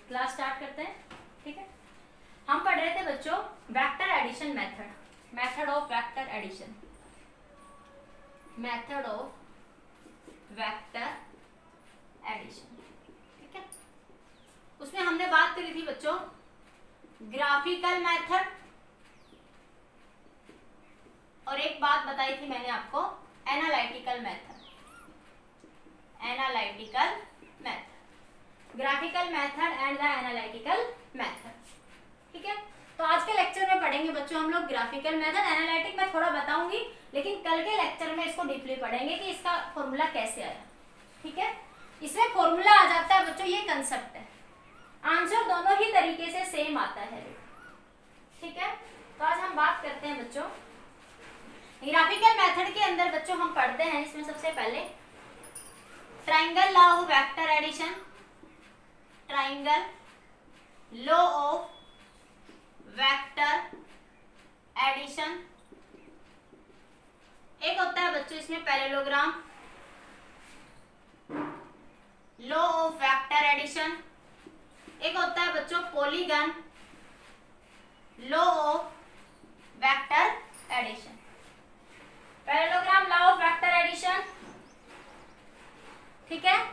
Class start करते हैं। ठीक है, हम पढ़ रहे थे बच्चों vector addition method, method of vector addition, method of vector addition. ठीक है, उसमें हमने बात करी थी बच्चों ग्राफिकल मेथड, और एक बात बताई थी मैंने आपको analytical method, analytical method, graphical method and the analytical method. ठीक है, तो आज के लेक्चर में पढ़ेंगे बच्चों हम लोग ग्राफिकल मेथड। एनालिटिक मैं थोड़ा बताऊंगी, लेकिन कल के लेक्चर में इसको डीपली पढ़ेंगे कि इसका फॉर्मूला कैसे आया। ठीक है, इसमें फॉर्मूला आ जाता है बच्चों, ये कंसेप्ट है, आंसर दोनों ही तरीके से सेम आता है। ठीक है, तो आज हम बात करते हैं बच्चों ग्राफिकल मेथड के अंदर। बच्चों हम पढ़ते हैं इसमें सबसे पहले triangle law of vector addition, triangle law of vector addition. एक होता है बच्चों इसमें parallelogram law of vector addition, एक होता है बच्चों polygon law of vector addition. Parallelogram law of vector addition, ठीक है,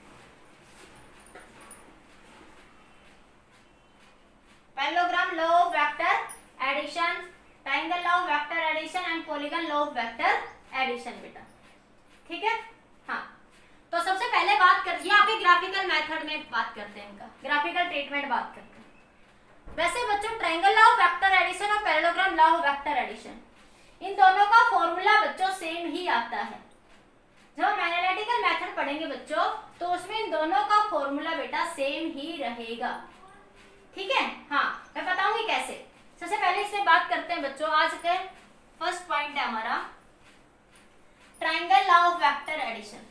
parallelogram law of vector addition, triangle law of vector addition and polygon law of vector addition बेटा। ठीक है, हाँ, तो सबसे पहले बात करते हैं आपके ग्राफिकल मेथड में, बात करते हैं इनका ग्राफिकल ट्रीटमेंट बात करते हैं। वैसे बच्चों triangle law of vector addition और parallelogram law of vector addition, इन दोनों का फॉर्मूला बच्चों सेम ही आता है। जब हम एनालिटिकल मेथड पढ़ेंगे बच्चों तो उसमें इन दोनों का फॉर्मूला बेटा सेम ही रहेगा। ठीक है, हाँ, मैं बताऊंगी कैसे। सबसे पहले इसमें बात करते हैं बच्चों, आज के फर्स्ट पॉइंट है हमारा triangle law of vector addition.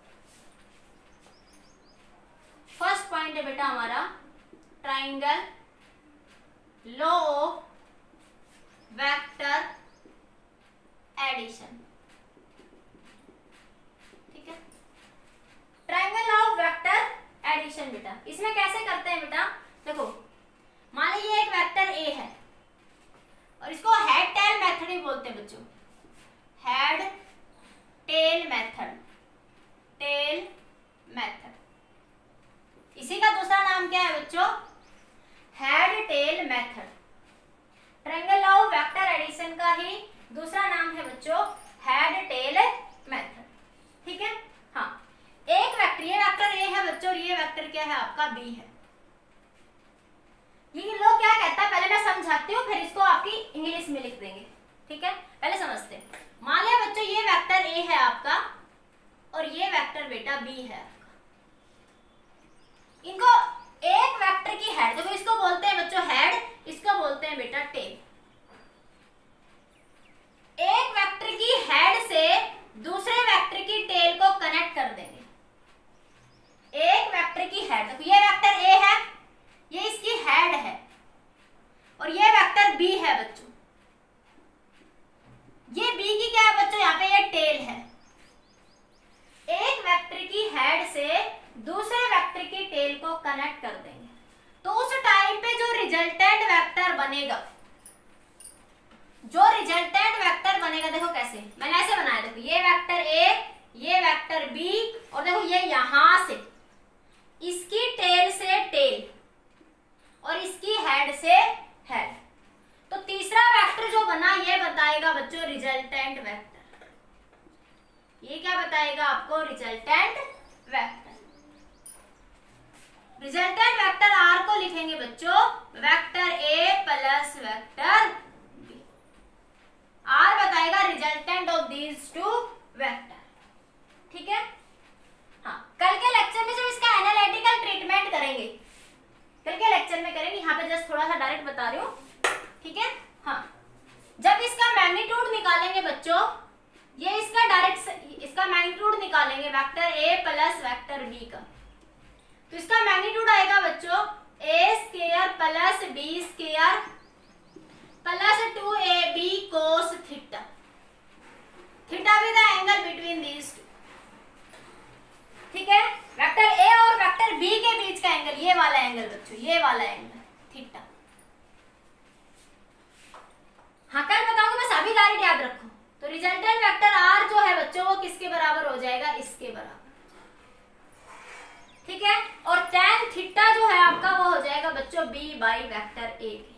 First point है बेटा हमारा triangle law of vector addition. ठीक है, triangle law of vector addition बेटा, इसमें कैसे करते हैं बेटा, देखो मान लीजिए एक वेक्टर ए है और इसको हेड टेल मेथड भी बोलते हैं बच्चों, head tail method, tail method. इसी का दूसरा नाम क्या है बच्चों, head tail method. Triangle law of vector addition का ही दूसरा नाम है बच्चों हेड टेल मेथड। ठीक है, हाँ, एक वेक्टर, ये वेक्टर ए है बच्चों और ये वेक्टर क्या है आपका बी है। ये लोग क्या कहता है, पहले मैं समझाती हूँ फिर इसको आपकी इंग्लिश में लिख देंगे। ठीक है, पहले समझते हैं। मान लिया बच्चों ये वेक्टर ए है आपका और ये वेक्टर बेटा बी है आपका। इनको एक वेक्टर की हेड, देखो इसको बोलते हैं बच्चों हेड, इसको बोलते हैं बेटा टेल। एक वेक्टर की हेड से दूसरे वेक्टर की टेल को कनेक्ट कर देंगे। एक वेक्टर की हेड, देखो ये वेक्टर ए है, ये इसकी हेड है और ये वेक्टर बी है बच्चों, ये बी की क्या है बच्चों, यहाँ पे ये टेल है। एक वेक्टर की हेड से दूसरे वेक्टर की टेल को कनेक्ट कर देंगे, तो उस टाइम पे जो रिजल्टेंट वेक्टर बनेगा, जो रिजल्टेंट वेक्टर बनेगा, देखो कैसे मैंने ऐसे बनाया, देखो ये वेक्टर ए, ये वेक्टर बी, और देखो ये यहां से इसकी टेल से टेल और इसकी हेड से हेड, तो तीसरा वेक्टर जो बना ये बताएगा बच्चों रिजल्टेंट वेक्टर। ये क्या बताएगा आपको, resultant vector. Resultant vector R को लिखेंगे बच्चों vector A plus vector B. R बताएगा resultant of these two vector. ठीक है, हाँ, कल के लेक्चर में जब इसका एनालिटिकल ट्रीटमेंट करेंगे, कल के लेक्चर में करेंगे, यहाँ पे जस्ट थोड़ा सा डायरेक्ट बता रही हूँ। ठीक है, हाँ, जब इसका मैग्नीट्यूड निकालेंगे बच्चों, ये इसका डायरेक्ट इसका मैग्नीट्यूड निकालेंगे vector A plus vector B का, तो इसका मैग्नीट्यूड आएगा बच्चों A square plus B square plus 2ab cos theta. Theta भी the angle between these two. ठीक है, वेक्टर ए और वेक्टर बी के बीच का एंगल, ये वाला एंगल बच्चों, ये वाला एंगल थीटा। हाँ कल बताऊंगी, बस अभी डायरेक्ट याद रखो। तो रिजल्टेंट वेक्टर आर जो है बच्चों वो किसके बराबर हो जाएगा, इसके बराबर, ठीक है। और tan थीटा जो है आपका वो हो जाएगा बच्चों b बाई वेक्टर a के,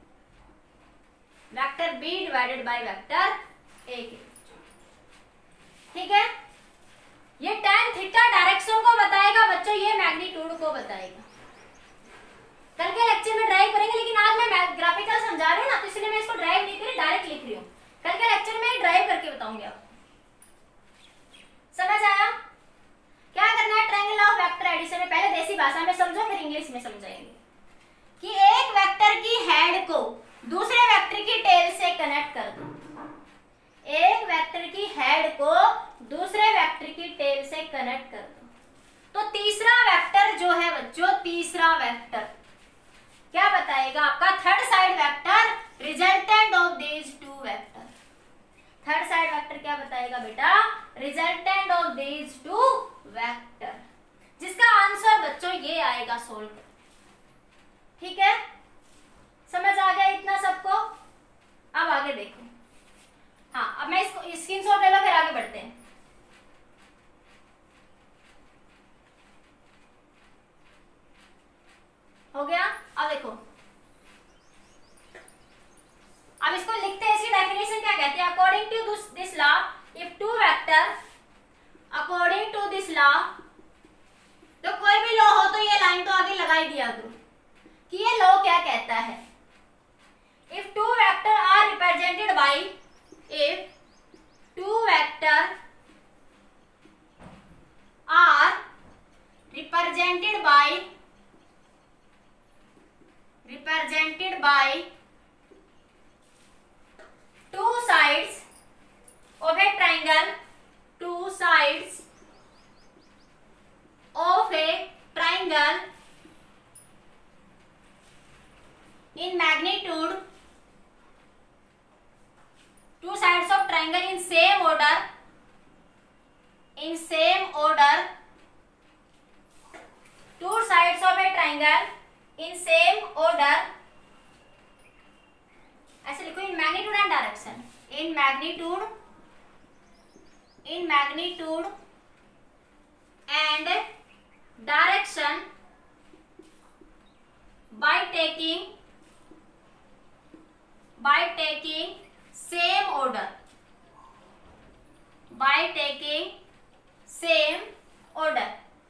vector b divided by vector a के, ठीक है। ये tan थीटा डायरेक्शन को बताएगा बच्चों, ये मैग्नीट्यूड को बताएगा। कल के लेक्चर में ड्राइव करेंगे, लेकिन आज मैं ग्राफिकल समझा रही हूँ ना, तो इसलिए मैं इसको ड्राइव नहीं करी, डायरेक्ट लिख रही हूँ। कल के लेक्चर में ड्राइव करके बताऊंगी आपको। समझ आया? क्या करना है, ट्रायंगल ऑफ वेक्टर एडिशन में पहले देसी भाषा में समझो, फिर इंग्लिश में समझाएंगे कि एक वेक्टर की हेड को दूसरे वेक्टर की टेल से कनेक्ट कर दो। एक वेक्टर की हेड को दूसरे वेक्टर की टेल से कनेक्ट कर दो, तो तीसरा वेक्टर जो है बच्चों, तीसरा वेक्टर क्या बताएगा आपका, third side vector resultant of these two vector. Third side vector क्या बताएगा बेटा, resultant of these two vector, जिसका आंसर बच्चों ये आएगा सोल्व। ठीक है, समझ आ गया इतना सबको? अब आगे देखो। हाँ, अब मैं इसको स्क्रीनशॉट ले लो, फिर आगे बढ़ते हैं। हो गया? अब देखो, अब इसको लिखते हैं, इसकी डेफिनेशन क्या कहते हैं। According to this law, if two vector, according to this law, तो कोई भी लॉ हो तो ये लाइन तो आगे लगा ही दिया करो कि ये लॉ क्या कहता है। If two vector are represented by, if two vector are represented by two sides of a triangle, two sides of a triangle in magnitude, two sides of triangle in same order, two sides of a triangle in same order, ऐसे लिखो, in magnitude and direction, in magnitude and direction by taking same order, by taking same order,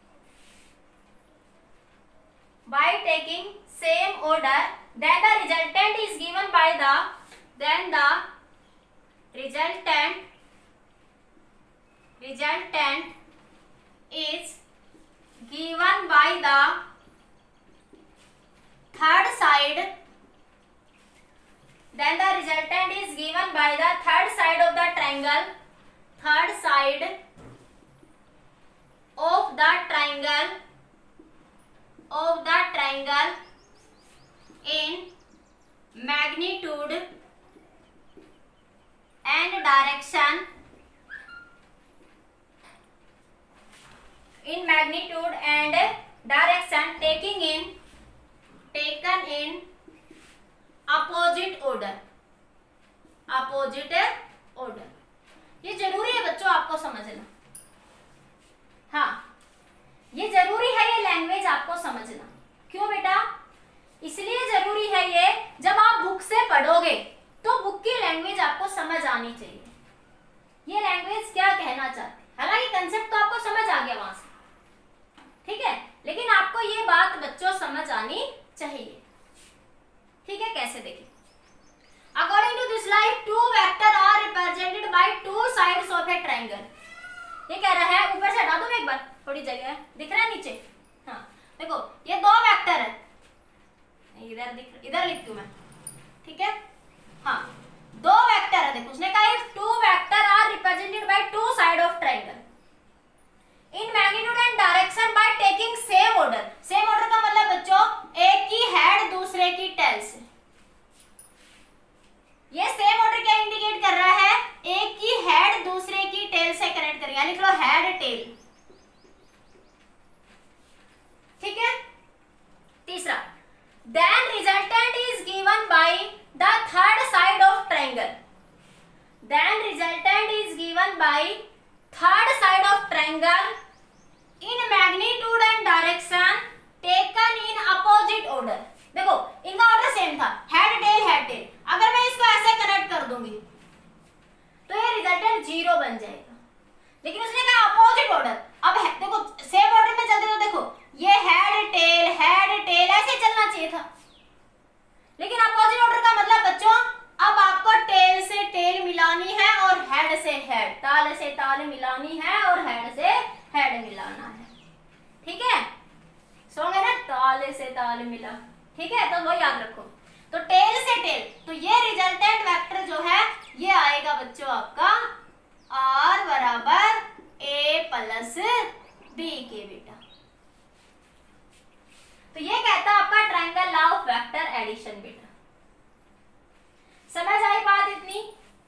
by taking same order, then the resultant is given by the, then the resultant is given by the third side, then the resultant is given by the third side of the triangle, third side of the triangle in magnitude and direction, in magnitude and direction taken in opposite order, ये जरूरी है बच्चों आपको समझना। हाँ, ये जरूरी है, ये लैंग्वेज आपको समझना। क्यों बेटा? इसलिए जरूरी है ये, जब आप बुक से पढ़ोगे तो बुक की लैंग्वेज आपको समझ आनी चाहिए, ये लैंग्वेज क्या कहना चाहती है। हालांकि कंसेप्ट तो आपको समझ आ गया वहां से, ठीक है, लेकिन आपको ये बात बच्चों समझ आनी चाहिए। ठीक है, कैसे देखिए, according to this line two vector are represented by two sides of a triangle. ये कह रहा है, ऊपर से हटा दो एक बार, थोड़ी जगह है, दिख रहा है नीचे। हाँ देखो, ये दो वेक्टर है, इधर लिखती हूँ मैं, ठीक है। हाँ, दो वेक्टर है, देखो उसने कहा if two vector are represented by two side of triangle in magnitude and direction by taking same order, given by third side of triangle in magnitude and direction taken in opposite order. देखो इनका order same था, head tail head tail. अगर मैं इसको ऐसे connect कर दूंगी तो ये रिजल्टेंट 0 बन जाएगा, लेकिन उसने कहा अपोजिट ऑर्डर। अब देखो सेम ऑर्डर में चलते तो देखो ये हेड टेल ऐसे चलना चाहिए था, लेकिन अपोजिट ऑर्डर का मतलब बच्चों अब आपको टेल से टेल मिलानी है और हेड से हेड, ताल से ताल मिलानी है और हेड से हेड मिलाना है। ठीक है, समझ ना, ताल से ताल मिला। ठीक है, तो वो याद रखो। तो टेल से टेल, तो ये रिजल्टेंट वेक्टर जो है ये आएगा बच्चों आपका R बराबर A प्लस B के बेटा। तो ये कहता है आपका triangle law of vector addition बेटा। समझ आई बात इतनी?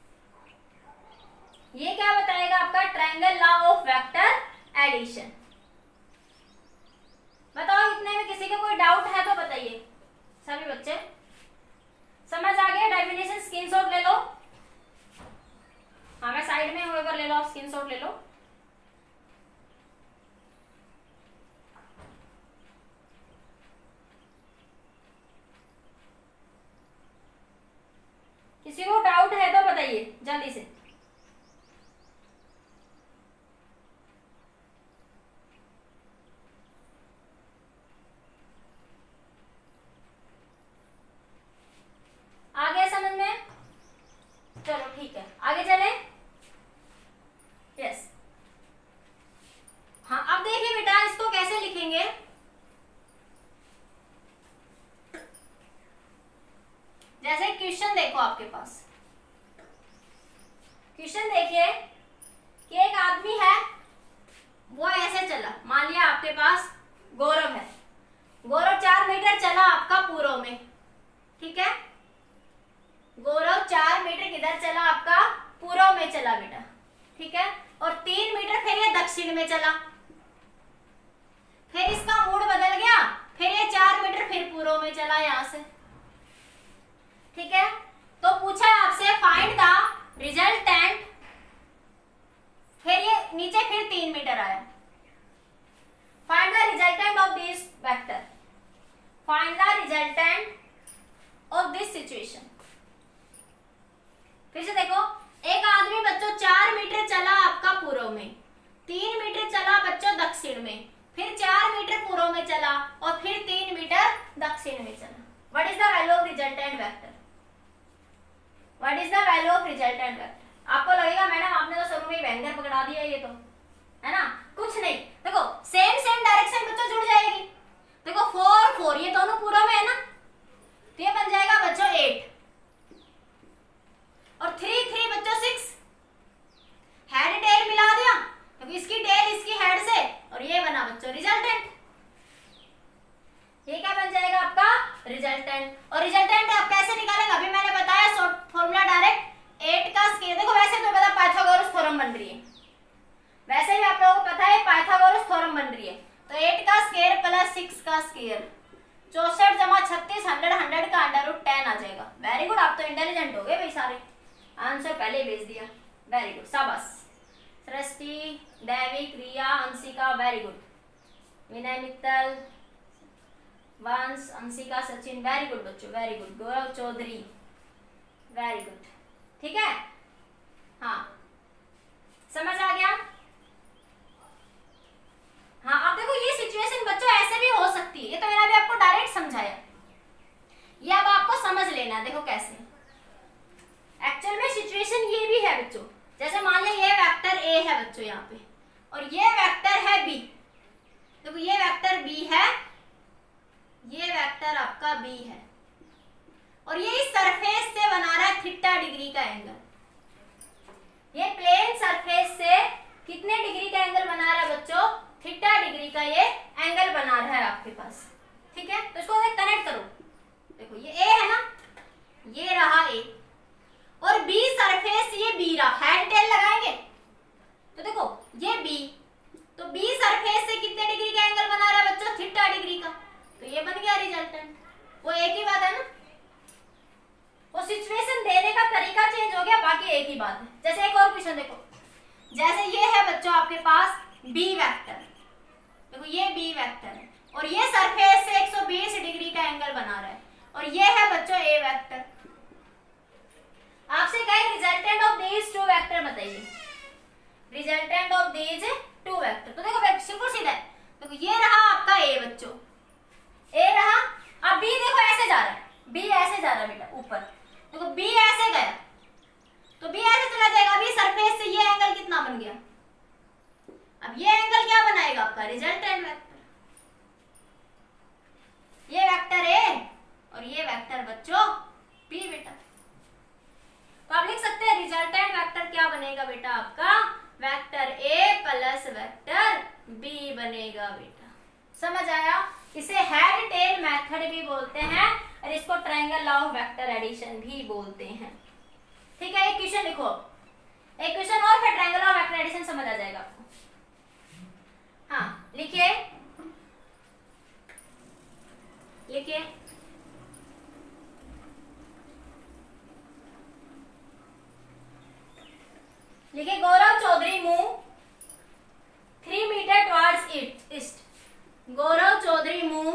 ये क्या बताएगा आपका triangle law of vector addition. बताओ इतने में किसी का कोई डाउट है तो बताइए। सभी बच्चे समझ आ गया? डेफिनेशन स्क्रीनशॉट ले लो। हाँ मैं साइड में हूँ, ले लो, स्क्रीनशॉट ले लो। किसी को डाउट है तो बताइए जल्दी से। आगे समझ में? चलो ठीक है, आगे चले। यस, हाँ अब देखिए बेटा इसको कैसे लिखेंगे। जैसे क्वेश्चन देखो आपके पास, क्वेश्चन देखिए कि एक आदमी है वो ऐसे चला, मान लिया आपके पास गौरव है, गौरव 4 मीटर चला आपका पूर्व में। ठीक है, गौरव 4 मीटर किधर चला आपका पूर्व में चला बेटा। ठीक है, और 3 मीटर फिर ये दक्षिण में चला, फिर इसका मूड बदल गया, फिर ये 4 मीटर फिर पूर्व में चला यहां से। ठीक है, तो पूछा है आपसे फाइंड द रिजल्टेंट, फिर ये नीचे फिर 3 मीटर आया। Find the resultant of this vector, find the resultant of this situation. फिर से देखो, एक आदमी बच्चों 4 मीटर चला आपका पूर्व में, 3 मीटर चला बच्चों दक्षिण में, फिर 4 मीटर पूर्व में चला और फिर 3 मीटर दक्षिण में चला। What is the value of resultant vector? What is the value of resultant vector? आपको लगेगा मैडम आपने तो शुरू में ही बैंगर पकड़ा दिया, ये तो है ना। कुछ नहीं, देखो सेम डायरेक्शन बच्चों जुड़ जाएगी। देखो 4 4 ये दोनों पूर्व में है ना, तो ये बन जाएगा बच्चों 8 और 3 3 बच्चों 6। हेड टेल मिला दिया, तो इसकी टेल इसकी हेड से, और ये बना बच्चों रिजल्टेंट। ये क्या बन जाएगा आपका रिजल्टेंट। और रिजल्टेंट आप कैसे निकालेंगे? अभी मैंने बताया शॉर्ट फॉर्मूला डायरेक्ट 8 का स्क्वायर। देखो वैसे तो पता पाइथागोरस थ्योरम बन रही है, वैसे भी आप लोगों को पता है पाइथागोरस थ्योरम बन रही है। तो 8 का स्क्वायर प्लस 6 का स्क्वायर 64 जमा 36 100 का √10 आ जाएगा। वेरी गुड, आप तो इंटेलिजेंट हो गए भाई सारे, आंसर पहले भेज दिया। वेरी गुड, शाबाश। Srishti, Daivik, Riya, Anshika, very good. Vinay Mittal, Vansh, Anshika, Sachin, very good बच्चों, very good. Gaurav Chaudhary, very good. ठीक है, हाँ समझ आ गया। हाँ अब देखो ये सिचुएशन बच्चों ऐसे भी हो सकती है, ये तो मैंने अभी आपको डायरेक्ट समझाया, ये अब आपको समझ लेना। देखो कैसे एक्चुअल में सिचुएशन ये भी है बच्चों। जैसे मान लो ये वेक्टर ए है बच्चों यहाँ पे, और ये वेक्टर है बी। देखो ये वेक्टर बी है, ये वेक्टर आपका बी है, और ये इस सरफेस से बना रहा है थीटा डिग्री का एंगल। ये प्लेन सरफेस से कितने डिग्री का एंगल बना रहा है बच्चों? थीटा डिग्री का ये एंगल बना रहा है आपके पास। ठीक है, तो इसको कनेक्ट करो। देखो ये ए है ना, ये रहा ए, और बी सरफेस ये बी रहा। हेड टेल लगाएंगे तो देखो ये बी, तो बी सरफेस से कितने डिग्री का एंगल बना रहा है बच्चों? थीटा डिग्री का। तो ये बन गया रिजल्टेंट। वो एक ही बात है ना, वो सिचुएशन देने का तरीका चेंज हो गया, बाकी एक ही बात है। जैसे एक और क्वेश्चन देखो, ये है बच्चों ए वेक्टर। आपसे कहे resultant of these two vector बताइए, resultant of these two vector. तो देखो बिल्कुल सीधा है, देखो ये रहा आपका ए बच्चों, ए रहा। अब बी देखो ऐसे जा रहा है, बी ऐसे जा रहा है बेटा ऊपर, देखो बी ऐसे गया तो बी ऐसे चला जाएगा। अभी सरफेस से ये एंगल कितना बन गया, अब ये एंगल क्या बनाएगा आपका रिजल्टेंट वेक्टर। ये वेक्टर ए और ये वेक्टर बच्चों बी बेटा। तो आप लिख सकते हैं रिजल्टेंट वेक्टर क्या बनेगा बेटा आपका, vector A plus vector B बनेगा बेटा। समझ आया? इसे हेड टेल मेथड भी बोलते हैं और इसको triangle law of vector addition भी बोलते हैं। ठीक है, एक क्वेश्चन लिखो, एक क्वेश्चन और फिर triangle law of vector addition समझ आ जाएगा आपको। हाँ लिखिए, लिखिए लिखिए Gaurav Chaudhary move 3 metre towards east. Gaurav Chaudhary move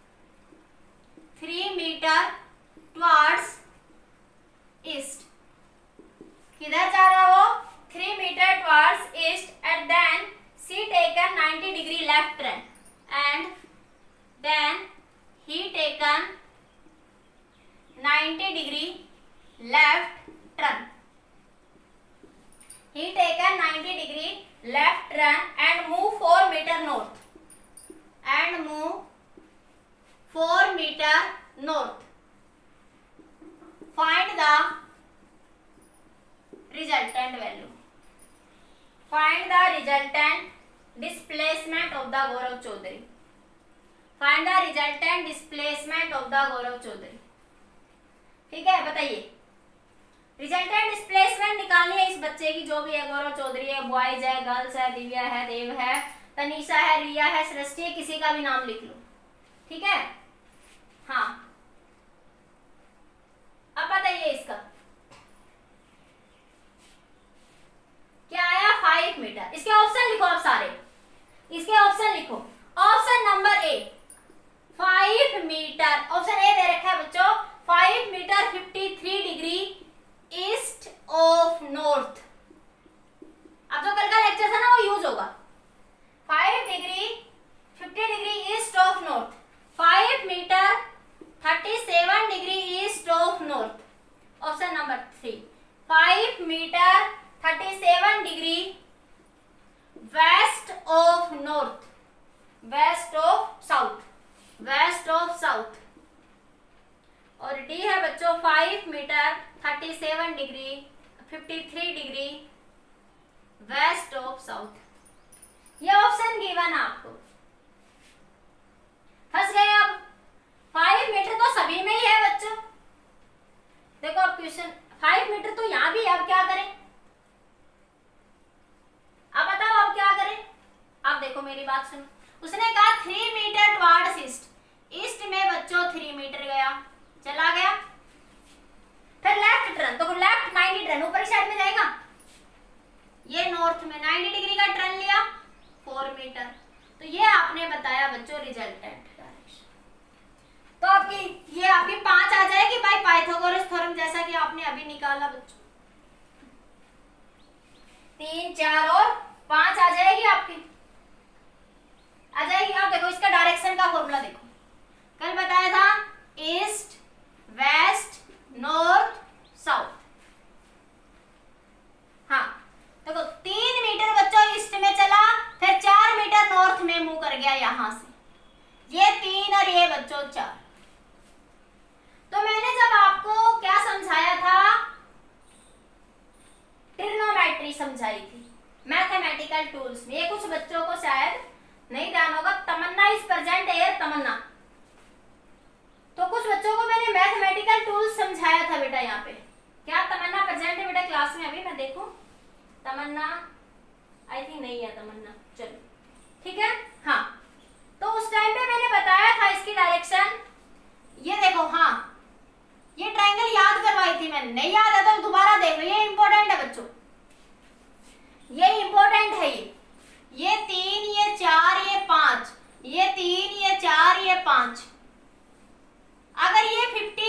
3 metre towards east. किधर जा रहा वो, 3 metre towards east and then she taken 90 degree left turn and then he taken 90 degree left turn. He taken 90 degree left turn and move 4 meter north. And move 4 meter north. Find the resultant value. Find the resultant displacement of the Gaurav Chaudhary. Find the resultant displacement of the Gaurav Chaudhary. ठीक है, बताइए resultant displacement निकालनी है इस बच्चे की, जो भी है, गौरव चौधरी है, बॉयज है, गर्ल्स है, दिव्या है, देव है, तनीषा है, रिया है, सृष्टि है, किसी का भी नाम लिख लो। ठीक है, हाँ अब बताइए इसका क्या आया, 5 मीटर। इसके ऑप्शन लिखो आप सारे, इसके ऑप्शन लिखो। Option number A 5 metre, option A दे रखा है बच्चों 5 metre 53 degree east of north. अब जो कल का लेक्चर था ना वो यूज होगा। 5 degree 50 degree east of north, 5 metre 37 degree east of north. Option number 3 5 metre 37 degree west of north, west of south, west of south. और डी है बच्चों 5 metre 37 degree 53 degree west of south. ये option given है आपको। फंस गए अब? 5 metre तो सभी में ही है बच्चों। देखो अब क्वेश्चन 5 मीटर तो यहां भी है, अब क्या करें? अब बताओ अब क्या करें? अब देखो मेरी बात सुनो, उसने कहा 3 मीटर टुवर्ड्स ईस्ट, ईस्ट में बच्चों 3 मीटर गया, चला गया। फिर लेफ्ट टर्न, तो लेफ्ट 90 टर्न ऊपर की साइड में जाएगा, ये नॉर्थ में 90 डिग्री का टर्न लिया 4 मीटर। तो ये आपने बताया बच्चों रिजल्टेंट डायरेक्शन। तो आपकी ये आपकी 5 आ जाएगी भाई पाइथागोरस थ्योरम, जैसा कि आपने अभी निकाला बच्चों। 3, 4 और 5 आ जाएगी आपकी, आ जाएगी। आप देखो इसका डायरेक्शन का फॉर्मूला देखो, कल बताया था ईस्ट वेस्ट नॉर्थ साउथ। हाँ देखो 3 मीटर बच्चों ईस्ट में चला, फिर 4 मीटर नॉर्थ में मूव कर गया यहां से, ये 3 और ये बच्चों 4। तो मैंने जब आपको क्या समझाया था, ट्रिग्नोमेट्री समझाई थी मैथमेटिकल टूल्स में। ये कुछ बच्चों को शायद नहीं ध्यान होगा। Tamanna is present here, Tamanna. तो कुछ बच्चों को मैंने मैथमेटिकल टूल्स समझाया था बेटा यहाँ पे। क्या तमन्ना प्रेजेंट है बेटा क्लास में? अभी मैं देखूं, तमन्ना आई थिंक नहीं है तमन्ना, चलो ठीक है। हाँ तो उस टाइम पे मैंने बताया था इसकी डायरेक्शन, ये देखो। हाँ ये ट्रायंगल याद करवाई थी मैंने, नहीं याद है तो दोबारा देख लो, ये इंपॉर्टेंट है बच्चों, ये इंपॉर्टेंट है। ये 3 ये 4 ये 5, ये 3 ये 4 ये 5। अगर ये 50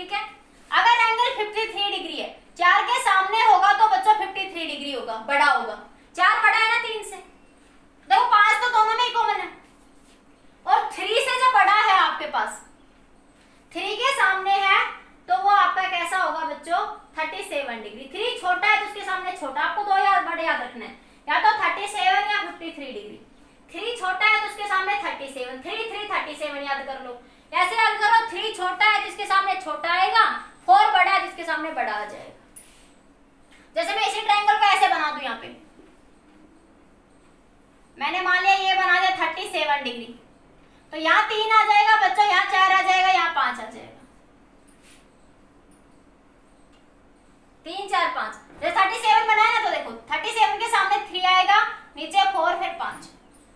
ठीक है। अगर एंगल 53 डिग्री है, 4 के सामने होगा तो बच्चों 53 डिग्री होगा, बड़ा होगा। 4 बड़ा है ना 3 से, देखो 5 तो दोनों में ही कॉमन है, और 3 से जो बड़ा है आपके पास, 3 के सामने है तो वो आपका कैसा होगा बच्चों 37 डिग्री। 3 छोटा है तो उसके सामने छोटा, आपको दो याद बड़े याद रखना है, या तो 37 या 53 डिग्री। 3 छोटा है तो उसके सामने 37, 3 3 37 याद कर लो। ऐसे याद करो, 3 छोटा है तो इसके सामने छोटा आएगा, 4 बड़ा है जिसके सामने बड़ा आ जाएगा। जैसे मैं इसी ट्रायंगल को ऐसे बना दूं, यहाँ पे मैंने मान लिया ये बना दिया 37 डिग्री, तो यहाँ 3 आ जाएगा बच्चों, यहाँ 4 आ जाएगा, यहाँ 5 आ जाएगा, 3 4 5। जैसे 37 बनाया ना, तो देखो 37 के सामने 3 आएगा, नीचे 4 फिर 5।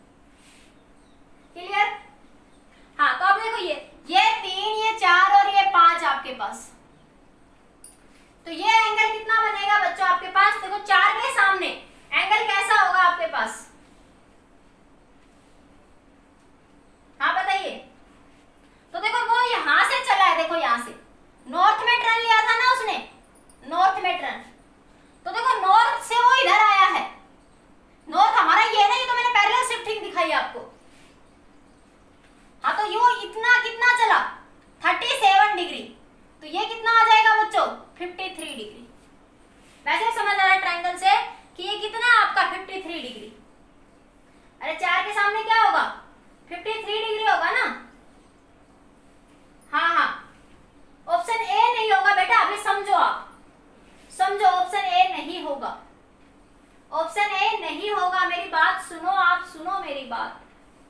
क्लियर? हाँ, तो अब देखो ये 3 ये 4 और ये 5 आपके पास, तो ये एंगल कितना बनेगा बच्चों आपके पास? देखो 4 के सामने एंगल कैसा होगा आपके पास? हाँ बताइए। तो देखो वो यहां से चला है, देखो यहां से नॉर्थ में टर्न लिया था ना उसने, नॉर्थ में टर्न, तो देखो नॉर्थ से वो इधर आया है। नॉर्थ हमारा ये नहीं, तो मैंने पैरेलल शिफ्टिंग दिखाई आपको। हाँ, तो यो इतना कितना चला 37 डिग्री, तो ये कितना आ जाएगा बच्चों 53 डिग्री। वैसे समझ आ रहा है ट्रायंगल से कि ये कितना आपका 53 डिग्री। अरे 4 के सामने क्या होगा 53 डिग्री होगा ना। हाँ हाँ, ऑप्शन ए नहीं होगा बेटा, अभी समझो, आप समझो, ऑप्शन ए नहीं होगा, ऑप्शन ए नहीं होगा। मेरी बात सुनो, आप सुनो मेरी बात,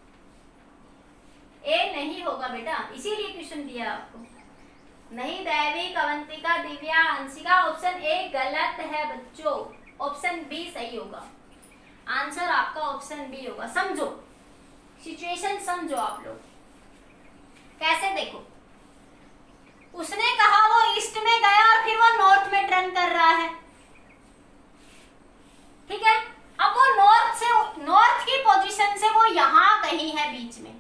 ए नहीं होगा बेटा, इसीलिए क्वेश्चन दिया आपको। नहीं दैवी, कवंतिका, दिव्या, अंशिका, ऑप्शन ए गलत है बच्चों, ऑप्शन बी सही होगा। आंसर आपका ऑप्शन बी होगा। समझो सिचुएशन, समझो आप लोग कैसे। देखो उसने कहा वो ईस्ट में गया और फिर वो नॉर्थ में टर्न कर रहा है, ठीक है। अब वो नॉर्थ से, नॉर्थ की पोजीशन से वो यहां कहीं है बीच में,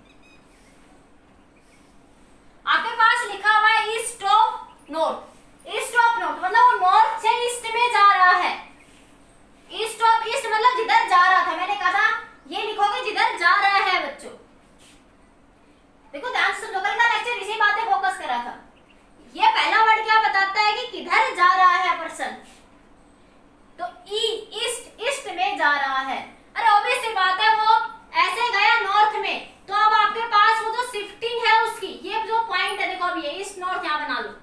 आपके पास लिखा हुआ है east of north. East of north मतलब वो नॉर्थ से ईस्ट में जा रहा है। ईस्ट ऑफ ईस्ट मतलब जिधर जा रहा था, मैंने कहा था ये लिखोगे जिधर जा रहा है बच्चों। देखो ध्यान से समझो, कल का लेक्चर इसी बात पे फोकस करा था। ये पहला वर्ड क्या बताता है कि किधर जा रहा है पर्सन, तो ईस्ट, ईस्ट में जा रहा है। अरे ऑब्वियस सी बात है, वो ऐसे गया नॉर्थ में, तो अब आपके पास वो जो शिफ्टिंग है उसकी, ये जो पॉइंट है देखो, अब ये ईस्ट नॉर्थ यहां बना लो।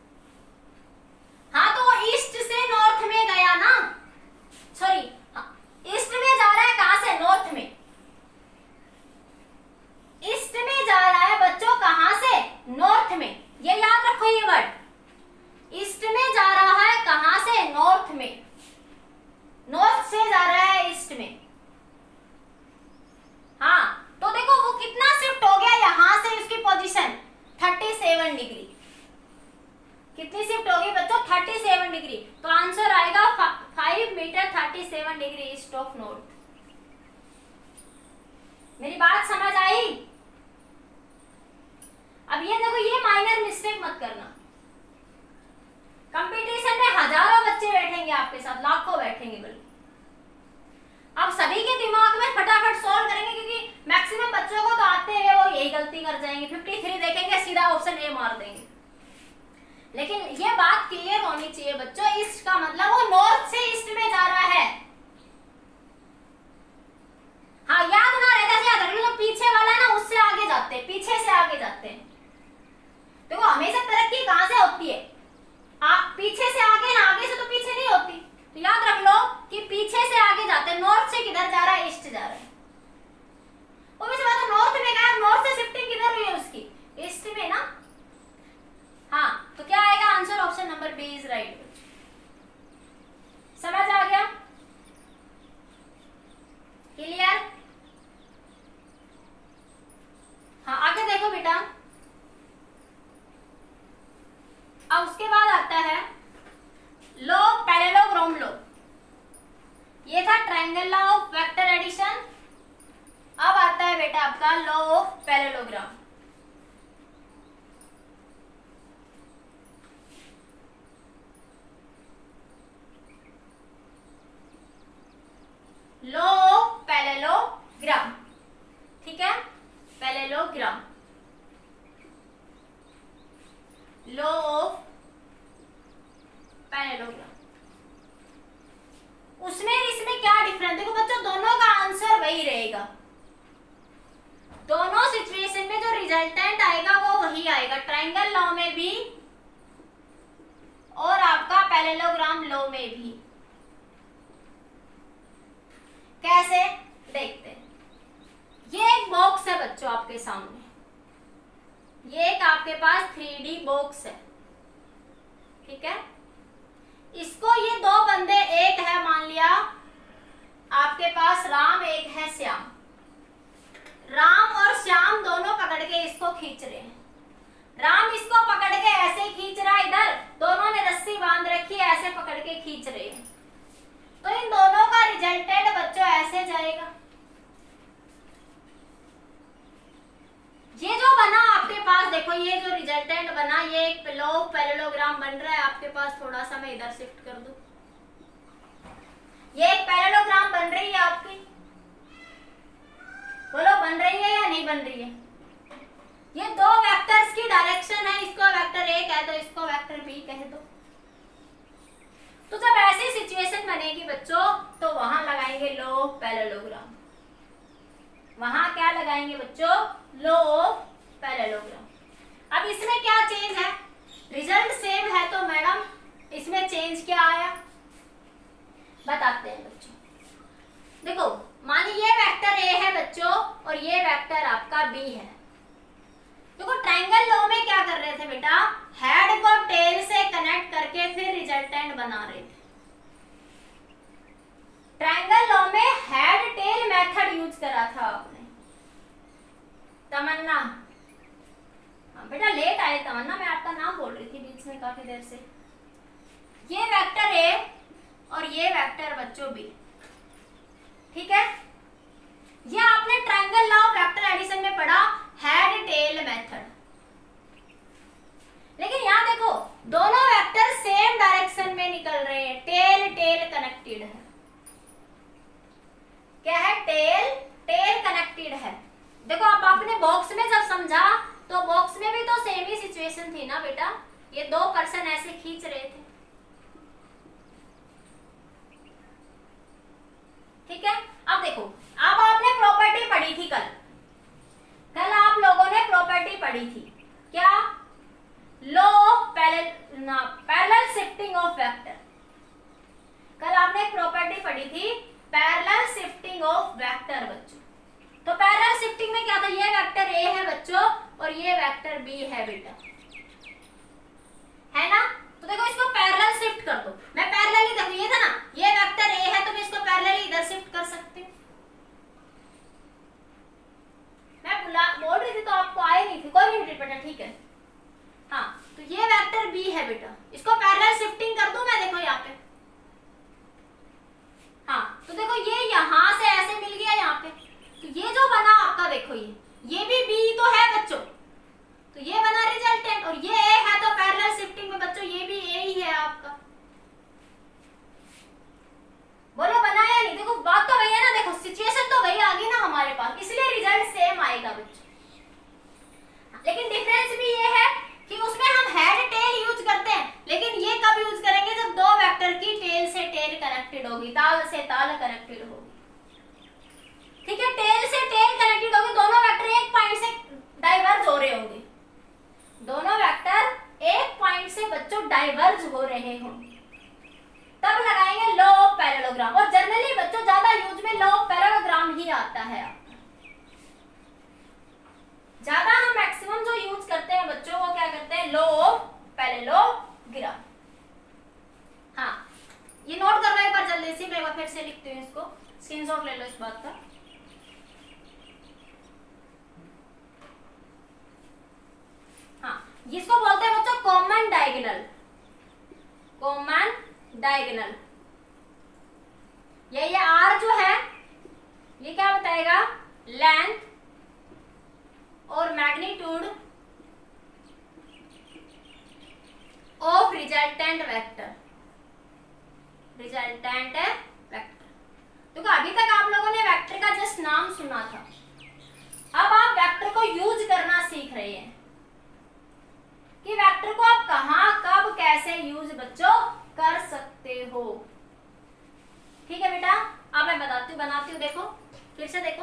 हाँ, तो वो ईस्ट से नॉर्थ में गया ना, सॉरी ईस्ट में जा रहा है, कहां से? नॉर्थ में। ईस्ट में जा रहा है बच्चों, कहां से? नॉर्थ में। ये याद रखो ये वर्ड, ईस्ट में जा रहा है कहां से? नॉर्थ में। नॉर्थ से जा रहा है ईस्ट में। हाँ, तो देखो वो कितना शिफ्ट हो गया यहां से, उसकी पोजीशन 37 डिग्री। कितनी शिफ्ट होगी बच्चों? 37 डिग्री। तो आंसर आएगा 5 metre 37 degree east of north. मेरी बात समझ आई? अब ये देखो, ये माइनर मिस्टेक मत करना। कंपटीशन में हजारों बच्चे बैठेंगे आपके साथ, लाखों बैठेंगे बल्कि। आप सभी के दिमाग में फटाफट सॉल्व करेंगे, क्योंकि मैक्सिमम बच्चों को तो आते हैं वो यही गलती कर जाएंगे, 53 देखेंगे सीधा ऑप्शन ए मार देंगे। लेकिन ये बात क्लियर होनी चाहिए बच्चों, ईस्ट का मतलब वो नॉर्थ से ईस्ट में जा रहा है। हाँ, याद ना रहता, याद रख लो, पीछे वाला है ना उससे आगे जाते हैं, पीछे से आगे जाते हैं। देखो हमेशा तरक्की कहां से होती है? आप पीछे से आगे ना, आगे से तो पीछे नहीं होती। तो याद रख लो कि पीछे से आगे जाते हैं। नॉर्थ से किधर जा रहा है? ईस्ट जा रहा है। वो भी बात, नॉर्थ में गया, नॉर्थ से शिफ्टिंग किधर हुई है उसकी? ईस्ट में ना। हाँ, तो क्या आएगा answer? Option number B is right. समझ आ गया? क्लियर? हाँ, आगे देखो बेटा। अब उसके बाद आता है लॉ पैरेललोग्राम लॉ। ये था triangle law of vector addition. अब आता है बेटा आपका law of parallelogram. Law of parallelogram. उसमें इसमें क्या डिफरेंस, देखो बच्चों दोनों का आंसर वही रहेगा, दोनों सिचुएशन में जो रिजल्टेंट आएगा वो वही आएगा, ट्रायंगल लॉ में भी और आपका पैरेललोग्राम लॉ में भी। कैसे देखते हैं, ये एक बॉक्स है बच्चों आपके सामने, ये एक आपके पास 3D बॉक्स है, ठीक है। इसको ये दो बंदे, एक है मान लिया आपके पास राम, एक है श्याम, राम और श्याम दोनों पकड़ के इसको खींच रहे हैं। राम इसको पकड़ के ऐसे खींच रहा है, इधर दोनों ने रस्सी बांध रखी है, ऐसे पकड़ के खींच रहे हैं, तो इन दोनों का रिजल्टेंट बच्चों ऐसे जाएगा। ये जो बना आपके पास, देखो ये जो रिजल्टेंट बना, ये एक लॉ ऑफ पैरेललोग्राम बन रहा है आपके पास, थोड़ा सा मैं इधर शिफ्ट कर दूं, ये एक पैरेललोग्राम बन रही है आपकी, बोलो बन रही है या नहीं बन रही है। ये दो वेक्टर्स की डायरेक्शन है, इसको वेक्टर ए कह दो, इसको वेक्टर बी कह दो। तो जब ऐसी सिचुएशन बनेगी बच्चों, तो वहां लगाएंगे लॉ ऑफ पैरेललोग्राम, वहां क्या लगाएंगे बच्चों, लॉ ऑफ पैरेललोग्राम। अब इसमें क्या चेंज है, रिजल्ट सेम है तो मैडम इसमें चेंज क्या आया बताते हैं बच्चों। देखो मानिए ये वेक्टर ए है बच्चों और ये वेक्टर आपका बी है। देखो ट्रायंगल लॉ में क्या कर रहे थे बेटा, हेड को टेल से कनेक्ट करके फिर रिजल्टेंट बना रहे थे। ट्रायंगल लॉ में हेड टेल मेथड यूज करा था आपने। तमन्ना, हाँ बेटा लेट आए तमन्ना, मैं आपका नाम बोल रही थी बीच में काफी देर से। ये वेक्टर ए और ये वेक्टर बच्चों बी, ठीक है। ये आपने triangle law of vector addition में पढ़ा, हेड टेल मेथड। लेकिन यहां देखो दोनों वेक्टर सेम डायरेक्शन में निकल रहे हैं, टेल टेल कनेक्टेड है। क्या है, टेल टेल कनेक्टेड है। देखो अब आपने बॉक्स में जब समझा तो बॉक्स में भी तो सेम ही सिचुएशन थी ना बेटा, ये दो पर्सन ऐसे खींच रहे थे, ठीक है। अब देखो, अब आपने प्रॉपर्टी पढ़ी थी कल आप लोगों ने प्रॉपर्टी पढ़ी थी, क्या, law of parallel shifting of vector. कल आपने एक प्रॉपर्टी पढ़ी थी पैरेलल शिफ्टिंग ऑफ वेक्टर बच्चों। तो पैरेलल शिफ्टिंग में क्या था, ये वेक्टर ए है बच्चों और ये वेक्टर बी है बेटा, है ना। तो देखो इसको पैरेलल शिफ्ट कर दो, मैं पैरेलली, देखो ये था ना, ये वेक्टर ए है तो मैं इसको पैरेलली इधर शिफ्ट कर सकती हूँ। मैं बोल रही थी तो आपको आए नहीं थी, कोई नहीं बेटा, ठीक है। हाँ तो ये वेक्टर बी है बेटा, इसको पैरेलल शिफ्टिंग कर दूं मैं, देखो यहाँ पे, हाँ तो देखो ये यहां से ऐसे मिल गया यहाँ पे, तो ये जो बना आपका, देखो ये भी बी तो है बच्चों, तो ये बना रिजल्टेंट, और ये ए है तो पैरेलल शिफ्टिंग में बच्चों ये भी ए ही है आपका। बोलो बना या नहीं, देखो बात तो वही है ना, देखो सिचुएशन तो वही आ गई ना हमारे पास, इसलिए रिजल्ट सेम आएगा बच्चों। लेकिन डिफरेंस भी ये है कि उसमें हम हेड टेल यूज करते हैं, लेकिन ये कब यूज करेंगे, जब दो वेक्टर की टेल से टेल कनेक्टेड होगी, ताल से ताल कनेक्टेड होगी, ठीक है। टेल से टेल कनेक्टेड होगी, दोनों वेक्टर एक पॉइंट से डाइवर्ज हो रहे होंगे, दोनों वेक्टर एक पॉइंट से बच्चों डाइवर्ज हो रहे हों, तब लगाएंगे लॉ ऑफ पैरेललोग्राम। और जनरली बच्चों ज्यादा यूज में लॉ ऑफ पैरेललोग्राम ही आता है आपका, ज्यादा हम मैक्सिमम जो यूज करते हैं बच्चों वो क्या करते हैं, लॉ ऑफ पैरेललोग्राम। हाँ ये नोट कर लो एक बार जल्दी से, मैं एक बार फिर से लिखती हूँ, इसको स्क्रीनशॉट ले लो इस बात का। हाँ इसको बोलते हैं बच्चों कॉमन डायगोनल, कॉमन डायगोनल। ये आर जो है ये क्या बताएगा, लेंथ और magnitude of resultant vector, resultant vector. देखो अभी तक आप लोगों ने वेक्टर का जस्ट नाम सुना था, अब आप वेक्टर को यूज करना सीख रहे हैं कि वेक्टर को आप यूज बच्चों कर सकते हो। ठीक है बेटा, अब मैं बनाती हूँ, देखो फिर से देखो।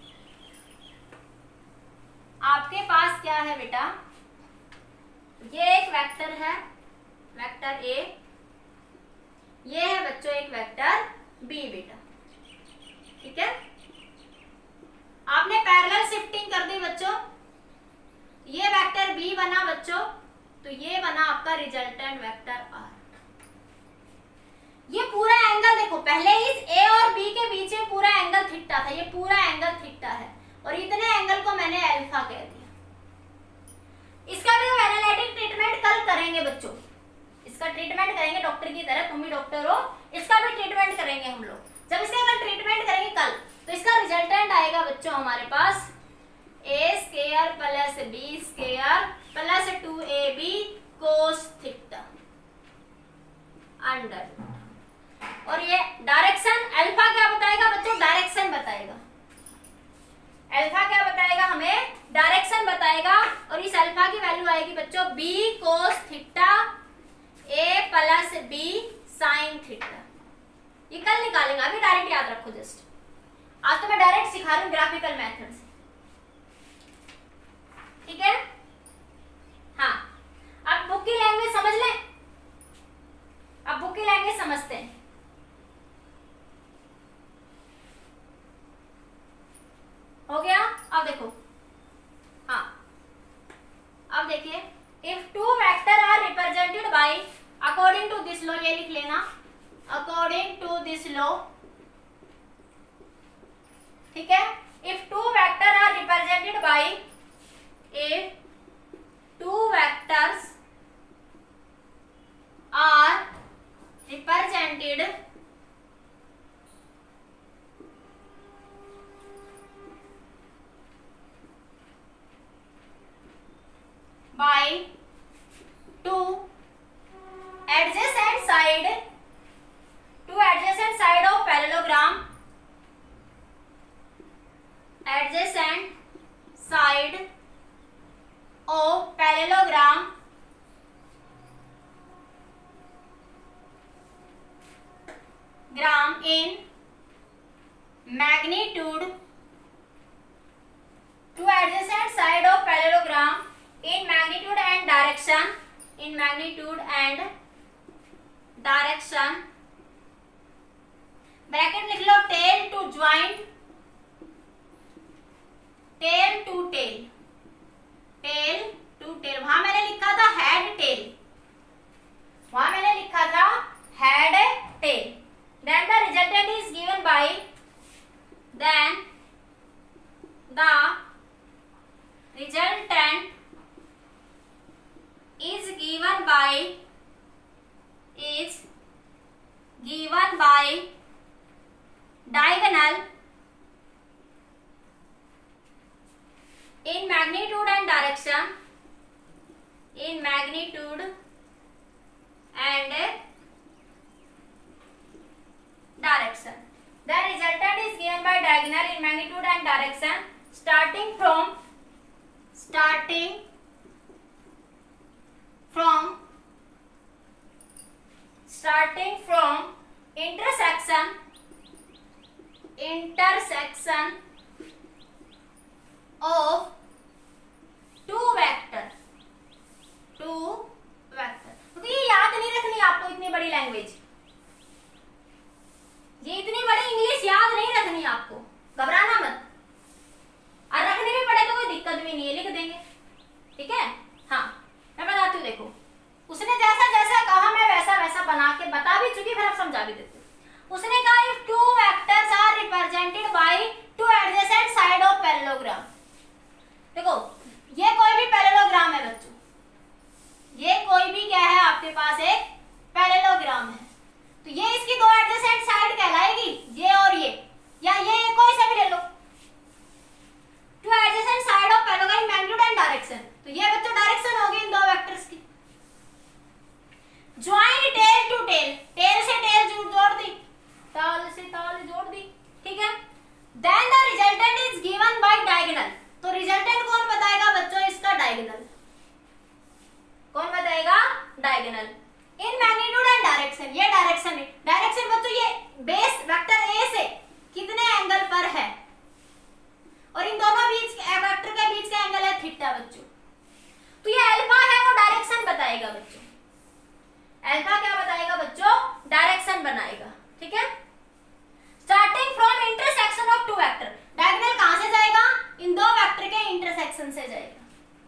आपके पास क्या है बेटा, ये एक वेक्टर है, वेक्टर ए, ये है बच्चों एक वेक्टर बी बेटा। ठीक है, आपने पैरेलल शिफ्टिंग कर दी बच्चों, ये वेक्टर बी बना बच्चों, तो ये बना आपका रिजल्टेंट वेक्टर आर। ये पूरा एंगल देखो, पहले इस ए और बी के बीच में पूरा एंगल थीटा था, ये पूरा एंगल थीटा है, और इतने एंगल को मैंने अल्फा कह दिया। इसका भी हम एनालिटिक ट्रीटमेंट कल करेंगे बच्चों, इसका ट्रीटमेंट करेंगे डॉक्टर की तरह, तुम भी डॉक्टर हो, इसका भी ट्रीटमेंट करेंगे हम लोग। जब इसका कल ट्रीटमेंट करेंगे कल, तो इसका रिजल्टेंट आएगा बच्चों हमारे पास A square plus B square plus 2ab cos theta under. और ये डायरेक्शन अल्फा क्या बताएगा बच्चों, डायरेक्शन बताएगा। अल्फा क्या बताएगा हमें, डायरेक्शन बताएगा। और इस अल्फा की वैल्यू आएगी बच्चों b cos theta a plus b sine theta. ये कल निकालेंगे, अभी डायरेक्ट याद रखो जस्ट। आज तो मैं डायरेक्ट सिखा रही हूँ ग्राफिकल मेथड से। ठीक है, हाँ, अब बुक की लैंग्वेज समझ लें, अब बुक की लैंग्वेज समझते हैं। हो गया, अब देखो, हाँ, अब देखिए, if two vector are represented by according to this law, ये लिख लेना, अकॉर्डिंग टू दिस लॉ। ठीक है, if two vector are represented by if two vectors are represented by two adjacent side of parallelogram, adjacent side of parallelogram in magnitude, two adjacent side of parallelogram in magnitude and direction, in magnitude and direction, bracket लिख लो, tail to joint, tail to tail, tail to tail. वहां मैंने लिखा था head tell, वहां मैंने लिखा था head tail. Then the resultant is given by, then the resultant is given by diagonal in magnitude and direction, in magnitude and direction. The resultant is given by diagonal in magnitude and direction starting from intersection of two vector. क्योंकि ये याद नहीं रखनी आपको, इतनी बड़ी language, ये इतनी बड़ी इंग्लिश याद नहीं रखनी आपको, घबराना मत, और रखने भी पड़े तो कोई दिक्कत भी नहीं है, लिख देंगे। ठीक है, हाँ, मैं बताती हूँ, देखो उसने जैसा जैसा कहा मैं वैसा वैसा बना के बता भी चुकी, फिर अब समझा भी देती हूँ। उसने कहा if two vectors are represented by two adjacent side of parallelogram. देखो ये कोई भी पैरेललोग्राम है बच्चों, ये कोई भी क्या है आपके पास एक पैरेललोग्राम है, तो ये इसकी दो एडजेसेंट साइड कहलाएगी, ये और ये, या ये कोई सा भी ले लो, two adjacent side of parallelogram magnitude and direction. तो ये बच्चों डायरेक्शन होगी इन दो वेक्टर्स की। Join tail to tail, tail से टेल जोड़ दी, ताल से ताल जोड़ दी। ठीक है, then the resultant is given by diagonal. तो रिजल्टेंट कौन बताएगा बच्चों, इसका डायगोनल। कौन बताएगा, diagonal. In magnitude and direction, ये डायरेक्शन है, डायरेक्शन बच्चों ये बेस वेक्टर ए से कितने एंगल पर है, और इन दोनों बीच वेक्टर के बीच का एंगल है थीटा बच्चों। तो ये अल्फा है वो डायरेक्शन बताएगा बच्चों, अल्फा क्या बताएगा बच्चों, डायरेक्शन बनाएगा, ठीक है। Starting from intersection of two vector, diagonal कहां से जाएगा, इन दो वेक्टर के इंटरसेक्शन से जाएगा,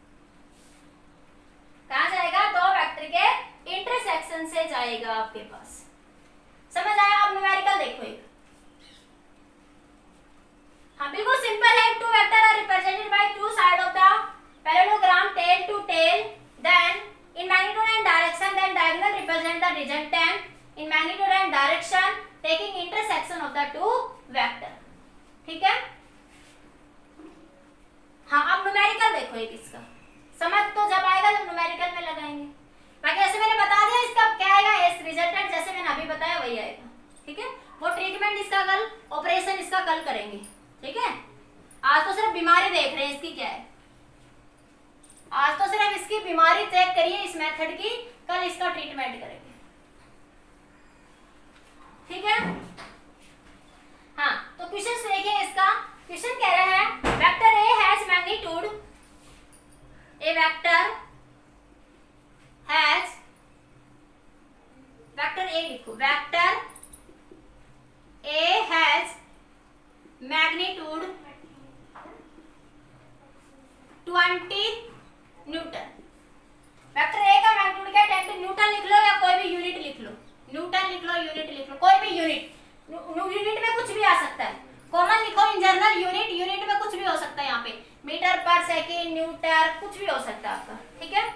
कहां जाएगा, दो वेक्टर के इंटरसेक्शन से जाएगा आपके पास। समझ आया, आप न्यूमेरिकल देखो एक, हाँ बिल्कुल सिंपल है। Two vector are represented by two side of the parallelogram tail to tail, then in magnitude and direction, then diagonal represent the resultant in magnitude and direction taking intersection of the two vector, ठीक है। हाँ अब numerical देखो एक इसका, समझ तो जब आएगा जब न्यूमेरिकल में लगाएंगे, बाकी ऐसे मैंने बता दिया इसका क्या आएगा, इस रिजल्टेंट जैसे मैंने अभी बताया वही आएगा, ठीक है। वो ट्रीटमेंट इसका कल, ऑपरेशन इसका कल करेंगे, ठीक है। आज तो सिर्फ बीमारी देख रहे हैं इसकी क्या है, आज तो सिर्फ इसकी बीमारी चेक करिए इस मेथड की, कल इसका ट्रीटमेंट करेंगे, ठीक है। हाँ तो क्वेश्चन देखिए इसका, क्वेश्चन कह रहा है vector A has magnitude, A vector has, vector A लिखो, vector A has magnitude 20 newton. Vector A का मैग्नीट्यूड क्या है, 10 न्यूटन लिख लो या कोई भी यूनिट लिख लो, न्यूटन लिख लो, यूनिट लिख लो, कोई भी यूनिट, यूनिट में कुछ भी आ सकता है, कॉमन लिखो इन जनरल यूनिट, यूनिट में कुछ भी हो सकता है, यहाँ पे मीटर पर सेकेंड, न्यूटन, कुछ भी हो सकता है आपका, ठीक है।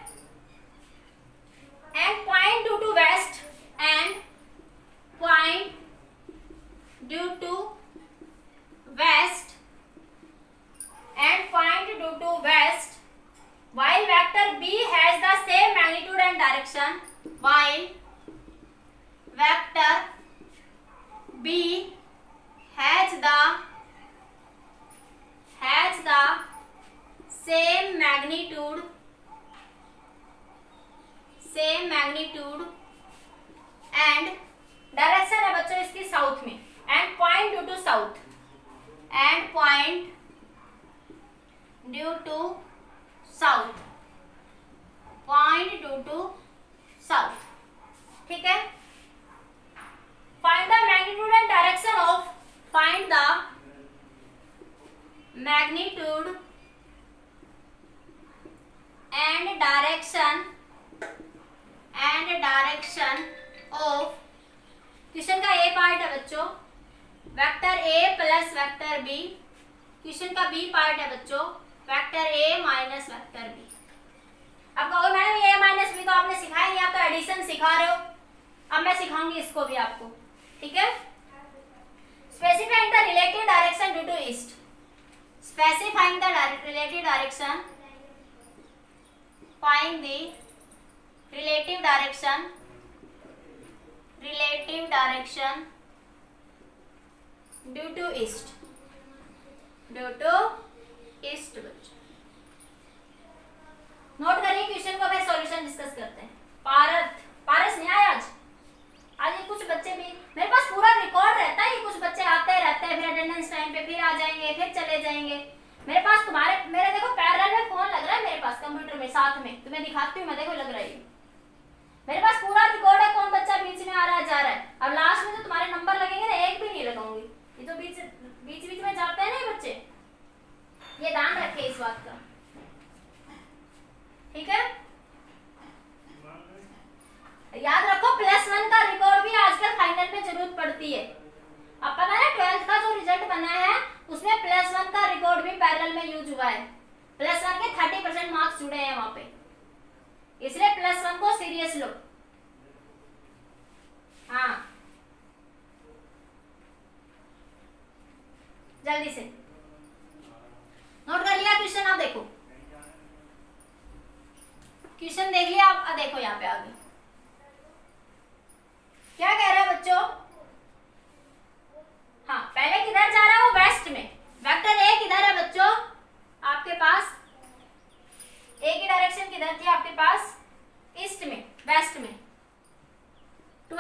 And point due to west, and point due to west, and point due to west while vector b has the same magnitude and direction, while vector b has the same magnitude and direction है बच्चों इसकी south में, and point due to south, and point due to south, point due to south, ठीक है। Find the magnitude and direction of, find the magnitude and direction of, question का A part है बच्चों, vector A plus vector B, question का B part है बच्चों, vector A minus vector B. अब कहोगे मैडम ए माइनस बी तो आपने सिखाया नहीं, आप तो एडिशन सिखा रहे हो, अब मैं सिखाऊंगी इसको भी आपको, ठीक है। Specifying the relative direction due to east, specifying the relative direction, find the relative direction due to east, due to east बच्चों। नोट करिए क्वेश्चन को, फिर सॉल्यूशन डिस्कस करते हैं। पारस नहीं आया आज ये कुछ बच्चे भी, मेरे पास पूरा रिकॉर्ड रहता है, ये कुछ बच्चे आते रहते हैं, फिर अटेंडेंस टाइम पे फिर आ जाएंगे, फिर चले जाएंगे। मेरे पास मेरे देखो पैरेलल में फोन लग रहा है मेरे पास कंप्यूटर में, साथ में तुम्हें दिखाती हूँ मैं, देखो लग रहा है मेरे पास पूरा रिकॉर्ड है, कौन बच्चा बीच में आ रहा है जा रहा है। अब लास्ट में जो तुम्हारे नंबर लगेंगे ना, एक भी नहीं लगाऊंगी, ये जो बीच में जाते हैं ना बच्चे, ये ध्यान रखे इस बात का, ठीक है। याद रखो +1 का रिकॉर्ड भी आजकल फाइनल में जरूरत पड़ती है। अब पता है 12th का जो रिजल्ट बना है उसमें +1 का रिकॉर्ड भी पैरेलल में यूज हुआ है, +1 के 30% मार्क्स जुड़े हैं वहां पे, इसलिए +1 को सीरियस लो। हाँ जल्दी से नोट कर लिया क्वेश्चन, आप देखो क्वेश्चन देख लिया आप, देखो यहाँ पे आगे क्या कह रहा है बच्चों। हाँ पहले किधर जा रहा है वो, वेस्ट में। वेक्टर ए किधर है बच्चों आपके पास, ए की डायरेक्शन किधर थी आपके पास, ईस्ट में, वेस्ट में,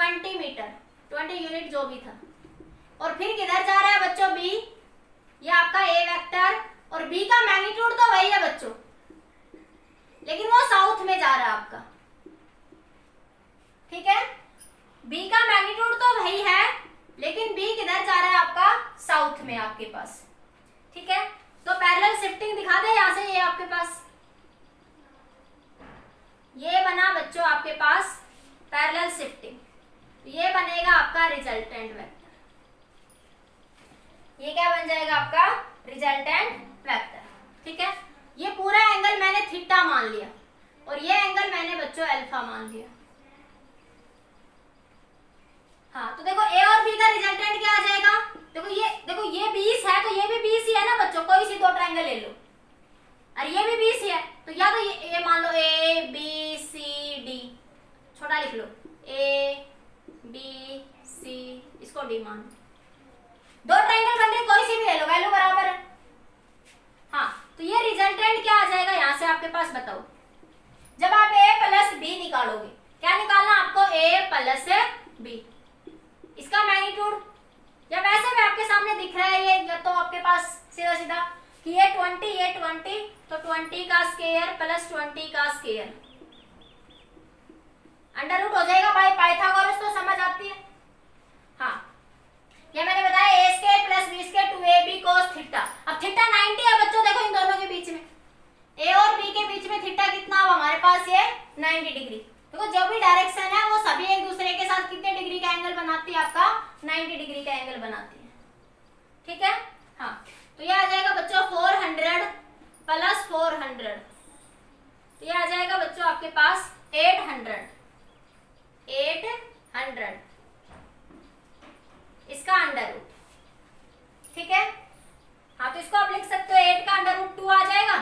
20 मीटर, 20 यूनिट जो भी था। और फिर किधर जा रहा है बच्चों बी, ये आपका ए वेक्टर, और बी का मैग्नीट्यूड तो वही है बच्चों, लेकिन वो साउथ में जा रहा है आपका, ठीक है। बी का मैग्नीट्यूड तो वही है, लेकिन बी किधर जा रहा है आपका, साउथ में आपके पास, ठीक है। तो पैरेलल शिफ्टिंग दिखा दे यहां से, ये आपके पास ये बना बच्चों आपके पास पैरेलल शिफ्टिंग, ये बनेगा आपका रिजल्टेंट वेक्टर, ये क्या बन जाएगा आपका रिजल्टेंट वेक्टर, ठीक है। ये पूरा एंगल मैंने थीटा मान लिया और ये एंगल मैंने बच्चों अल्फा मान लिया। हाँ, तो देखो ए और बी का रिजल्टेंट क्या आ जाएगा, देखो ये 20 है, तो ये भी 20 ही है ना बच्चों, कोई सी दो ट्रायंगल ले लो, और ये भी 20 ही है, तो या तो ये मान लो ए बी सी डी, छोटा लिख लो ए बी सी, इसको डी मान लो, दो ट्रायंगल बन रहे, कोई सी भी ले लो, वैल्यू बराबर है। हाँ, तो ये रिजल्टेंट क्या आ जाएगा यहां से आपके पास, बताओ। जब आप a प्लस बी निकालोगे, क्या निकालना आपको, a प्लस बी, इसका मैग्नीट्यूड, या वैसे भी आपके सामने दिख रहा है ये, तो आपके पास सीधा सीधा कि ये 20, तो 20 का स्क्वायर प्लस 20 का स्क्वायर, अंडर रूट हो जाएगा भाई, पाइथागोरस तो समझ आती है। हाँ, ये मैंने बताया a square plus b square 2ab cos theta. अब थीटा 90 है बच्चों, देखो इन दोनों के बीच में, a और b के बीच में थीटा कितना हो हमारे पास, ये 90 डिग्री। देखो जो भी डायरेक्शन है वो सभी एक दूसरे के साथ कितने डिग्री का एंगल बनाती है, आपका 90 डिग्री का एंगल बनाती है, ठीक है। हाँ, तो ये आ जाएगा बच्चों 400 प्लस 400, तो ये आ जाएगा बच्चों आपके पास 800, इसका अंडर रूट, ठीक है। हाँ, तो इसको आप लिख सकते हो 8 का अंडर रूट 2 आ जाएगा,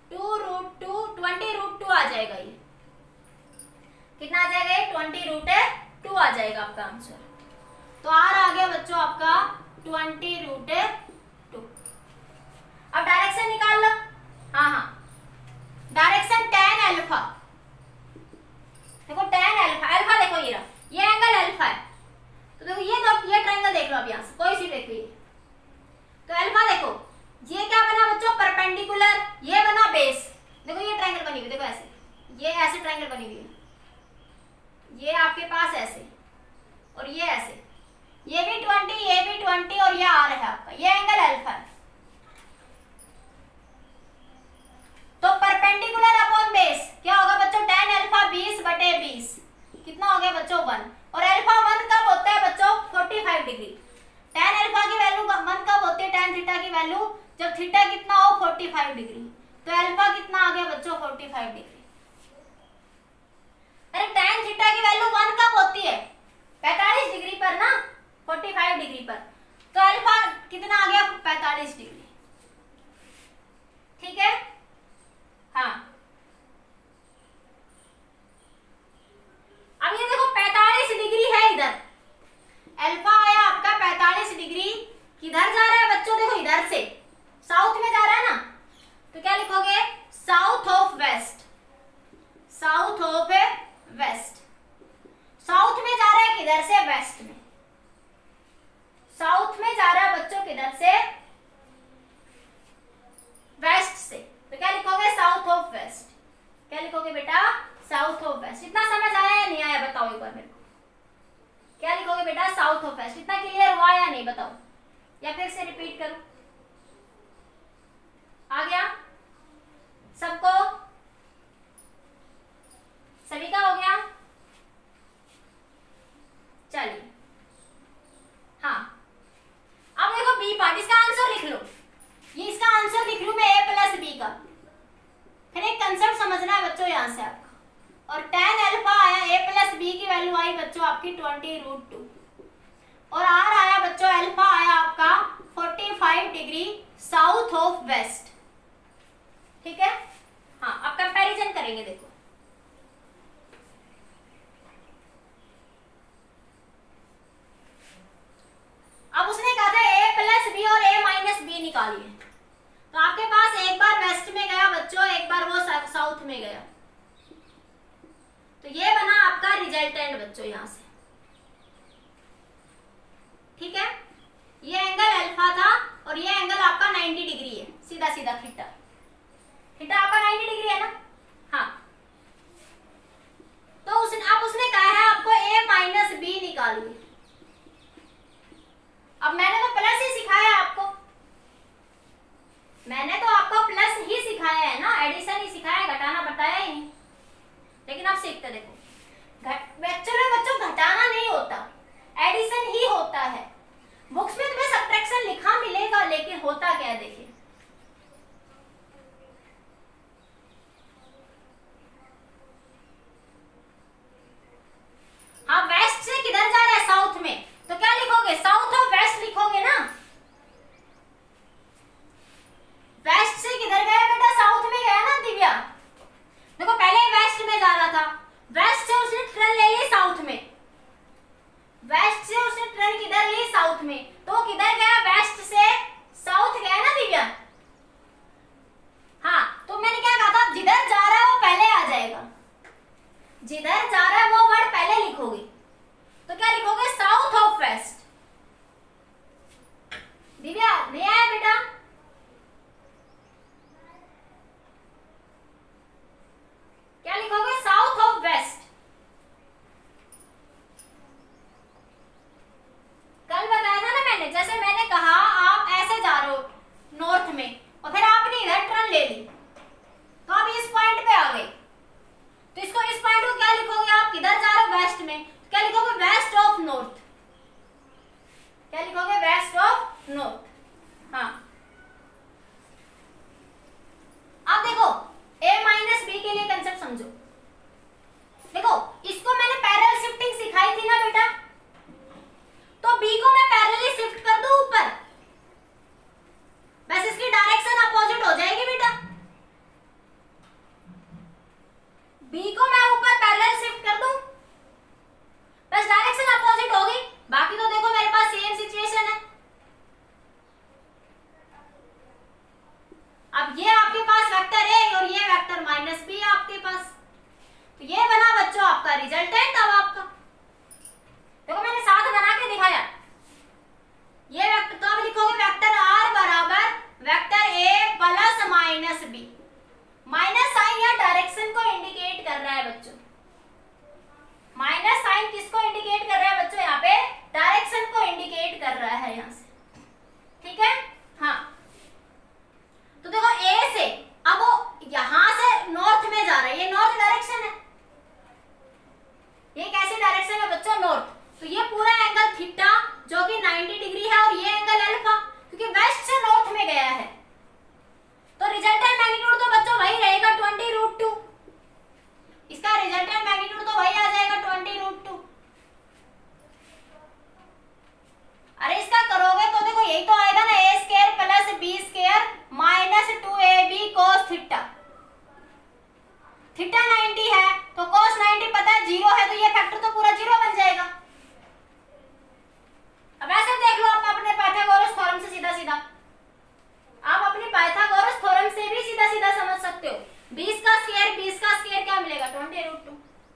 20 आ जाएगा, ये कितना आ जाएगा, ये 20 √2 आ जाएगा आपका आंसर। तो आर आ गया बच्चों आपका 20 √2। अब डायरेक्शन निकाल लो। हाँ, डायरेक्शन tan अल्फा, देखो tan अल्फा देखो, ये एंगल अल्फा है, तो देखो ये ट्रायंगल देख लो अब यहां से, कोई सी देखो ये, तो अल्फा देखो, ये क्या बना बच्चों, परपेंडिकुलर, ये बना बेस, देखो ये ट्रायंगल बनी हुई, देखो ऐसे, ये ऐसे ट्रायंगल बनी हुई है, ये आपके पास ऐसे, और ये ऐसे, ये भी 20, ये भी 20, और ये आर है आपका, ये एंगल अल्फा है। तो परपेंडिकुलर अपॉन बेस क्या होगा बच्चों, tan अल्फा 20/20, कितना हो गया बच्चों 1, और अल्फा 1 कब होता है बच्चों, 45 डिग्री। tan अल्फा की वैल्यू 1 कब होती है, tan थीटा की वैल्यू जब थीटा कितना हो, 45 डिग्री, तो अल्फा कितना आ गया बच्चों 45 डिग्री। अरे tan थीटा की वैल्यू 1 कब होती है, 45 डिग्री पर ना, 45 डिग्री पर, तो अल्फा कितना आ गया 45 डिग्री, ठीक है। हाँ, अब ये देखो 45 डिग्री है इधर, अल्फा आया आपका 45 डिग्री, किधर जा रहा है बच्चों, देखो इधर से साउथ में जा रहा है ना, तो क्या लिखोगे, south of west, south of west, south में जा रहा है किधर से, वेस्ट में, साउथ में जा रहा है बच्चों किधर से, वेस्ट से, तो क्या लिखोगे, साउथ ऑफ वेस्ट, क्या लिखोगे बेटा, साउथ ऑफ वेस्ट। इतना समझ आया या नहीं आया, बताओ एक बार मेरे को, क्या लिखोगे बेटा, साउथ ऑफ वेस्ट। इतना क्लियर हुआ या नहीं, बताओ, या फिर से रिपीट करूं, आ गया सबको, सभी का हो गया, चलिए। हाँ, अब देखो बी पार्ट, इसका आंसर लिख लो, ये इसका आंसर लिख लूं मैं a प्लस बी का, फिर एक कंसेप्ट समझना है बच्चों यहां से आपका, और tan अल्फा आया, a प्लस बी की वैल्यू आई बच्चों आपकी 20 √2, और आर आया बच्चों, अल्फा आया आपका 45 डिग्री साउथ ऑफ वेस्ट, ठीक है। हाँ, अब कंपैरिजन करेंगे, देखो अब उसने कहा था a प्लस बी और a माइनस बी निकालिए, तो आपके पास एक बार वेस्ट में गया बच्चों, एक बार वो साउथ में गया, तो ये बना आपका रिजल्टेंट बच्चों यहां से, सीधा सीधा थीटा, थीटा आपका 90 डिग्री है ना। हाँ, तो अब उसने कहा है आपको a माइनस बी निकालिए। अब मैंने तो प्लस ही सिखाया आपको, मैंने तो आपको प्लस ही सिखाया है ना, एडिशन ही सिखाया, घटाना बताया ही नहीं। लेकिन आप सीखते देखो, एक्चुअली बच्चों घटाना नहीं होता, एडिशन ही होता है। बुक्स में तुम्हें सब्ट्रैक्शन लिखा मिलेगा, लेकिन होता क्या है देखिए। हाँ, वेस्ट से किधर जा रहा है, साउथ में, तो क्या लिखोगे, साउथ ऑफ वेस्ट लिखोगे ना। वेस्ट से किधर गया बेटा, साउथ में गया ना दिव्या। देखो पहले वेस्ट में जा रहा था, वेस्ट से उसने टर्न ले ली साउथ में, वेस्ट से उसने टर्न किधर ली, साउथ में, तो किधर गया, वेस्ट से साउथ गया ना दिव्या। हाँ, तो मैंने क्या कहा था, जिधर जा रहा है वो पहले आ जाएगा, जिधर जा रहा है वो वर्ड पहले लिखोगे। तो क्या लिखोगे, साउथ ऑफ वेस्ट। दिव्या नहीं आया बेटा, क्या लिखोगे, साउथ ऑफ वेस्ट। कल बताया था ना मैंने, जैसे मैंने कहा आप ऐसे जा रहे हो नॉर्थ में और फिर आपने इधर टर्न ले ली, तो आप इस पॉइंट पे आ गए, तो इसको, इस पॉइंट को क्या लिखोगे, आप किधर जा रहे हो, वेस्ट में, तो क्या लिखोगे, वेस्ट ऑफ नॉर्थ। क्या लिखोगे, वेस्ट ऑफ नॉर्थ। हाँ, अब देखो a माइनस बी के लिए कंसेप्ट समझो। देखो इसको मैंने पैरेलल शिफ्टिंग सिखाई थी ना बेटा, तो b को मैं पैरेलली शिफ्ट कर दूं ऊपर, बस इसकी डायरेक्शन अपोजिट हो जाएगी बेटा। b को मैं ऊपर पैरेलल शिफ्ट कर दूं, बस डायरेक्शन अपोजिट होगी। बाकी तो देखो मेरे पास सेम सिचुएशन है। अब ये आपके पास वेक्टर a और ये वेक्टर माइनस बी आपके पास, तो ये बना बच्चों आपका रिजल्टेंट। अब आपका देखो मैंने साथ बना के दिखाया, ये वेक्टर, तो अब लिखोगे वेक्टर r बराबर vector a plus minus B. Minus sign या डायरेक्शन को इंडिकेट कर रहा है बच्चों, माइनस साइन किसको इंडिकेट कर रहा है बच्चों, यहाँ पे डायरेक्शन को इंडिकेट कर रहा है यहाँ से, ठीक है। हाँ, तो देखो a से, अब वो यहां से नॉर्थ में जा रहा है, ये नॉर्थ डायरेक्शन है, ये कैसी डायरेक्शन है बच्चों, नॉर्थ। तो ये पूरा एंगल थीटा जो कि 90 डिग्री है, और ये एंगल अल्फा, क्योंकि वेस्ट से नॉर्थ में गया है, तो रिजल्टेंट मैग्नीट्यूड तो बच्चों वही रहेगा 20√2। इसका रिजल्टेंट मैग्नीट्यूड तो वही आ जाएगा 20√2। अरे इसका करोगे तो देखो यही तो आएगा ना, a square plus b square minus 2ab cos theta. Theta 90 है तो cos 90 पता है 0 है, तो ये फैक्टर तो पूरा 0 बन जाएगा। अब ऐसे देख लो आप अपने पाइथागोरस थ्योरम से सीधा सीधा, आप अपनी पाइथागोरस थ्योरम से भी सीधा सीधा समझ सकते हो। 20 का स्क्वायर क्या मिलेगा, 20√2।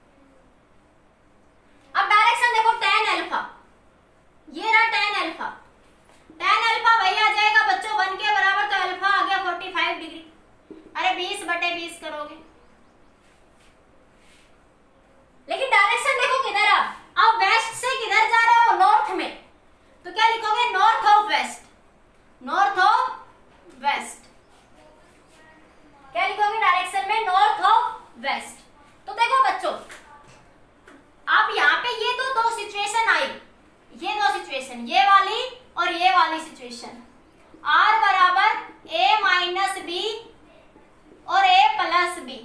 अब डायरेक्शन देखो tan अल्फा, ये रहा tan अल्फा, tan अल्फा वही आ जाएगा बच्चों 1 के बराबर, तो अल्फा आ गया 45 डिग्री। अरे 20/20 करोगे, लेकिन डायरेक्शन देखो किधर है, अब वेस्ट से किधर जा रहे हो, नॉर्थ में, तो क्या लिखोगे, north of west. North of west क्या लिखोगे डायरेक्शन में, नॉर्थ ऑफ वेस्ट। तो देखो बच्चों आप यहाँ पे ये तो दो सिचुएशन आई, ये दो सिचुएशन, ये वाली और ये वाली सिचुएशन, r बराबर a माइनस बी और a प्लस बी।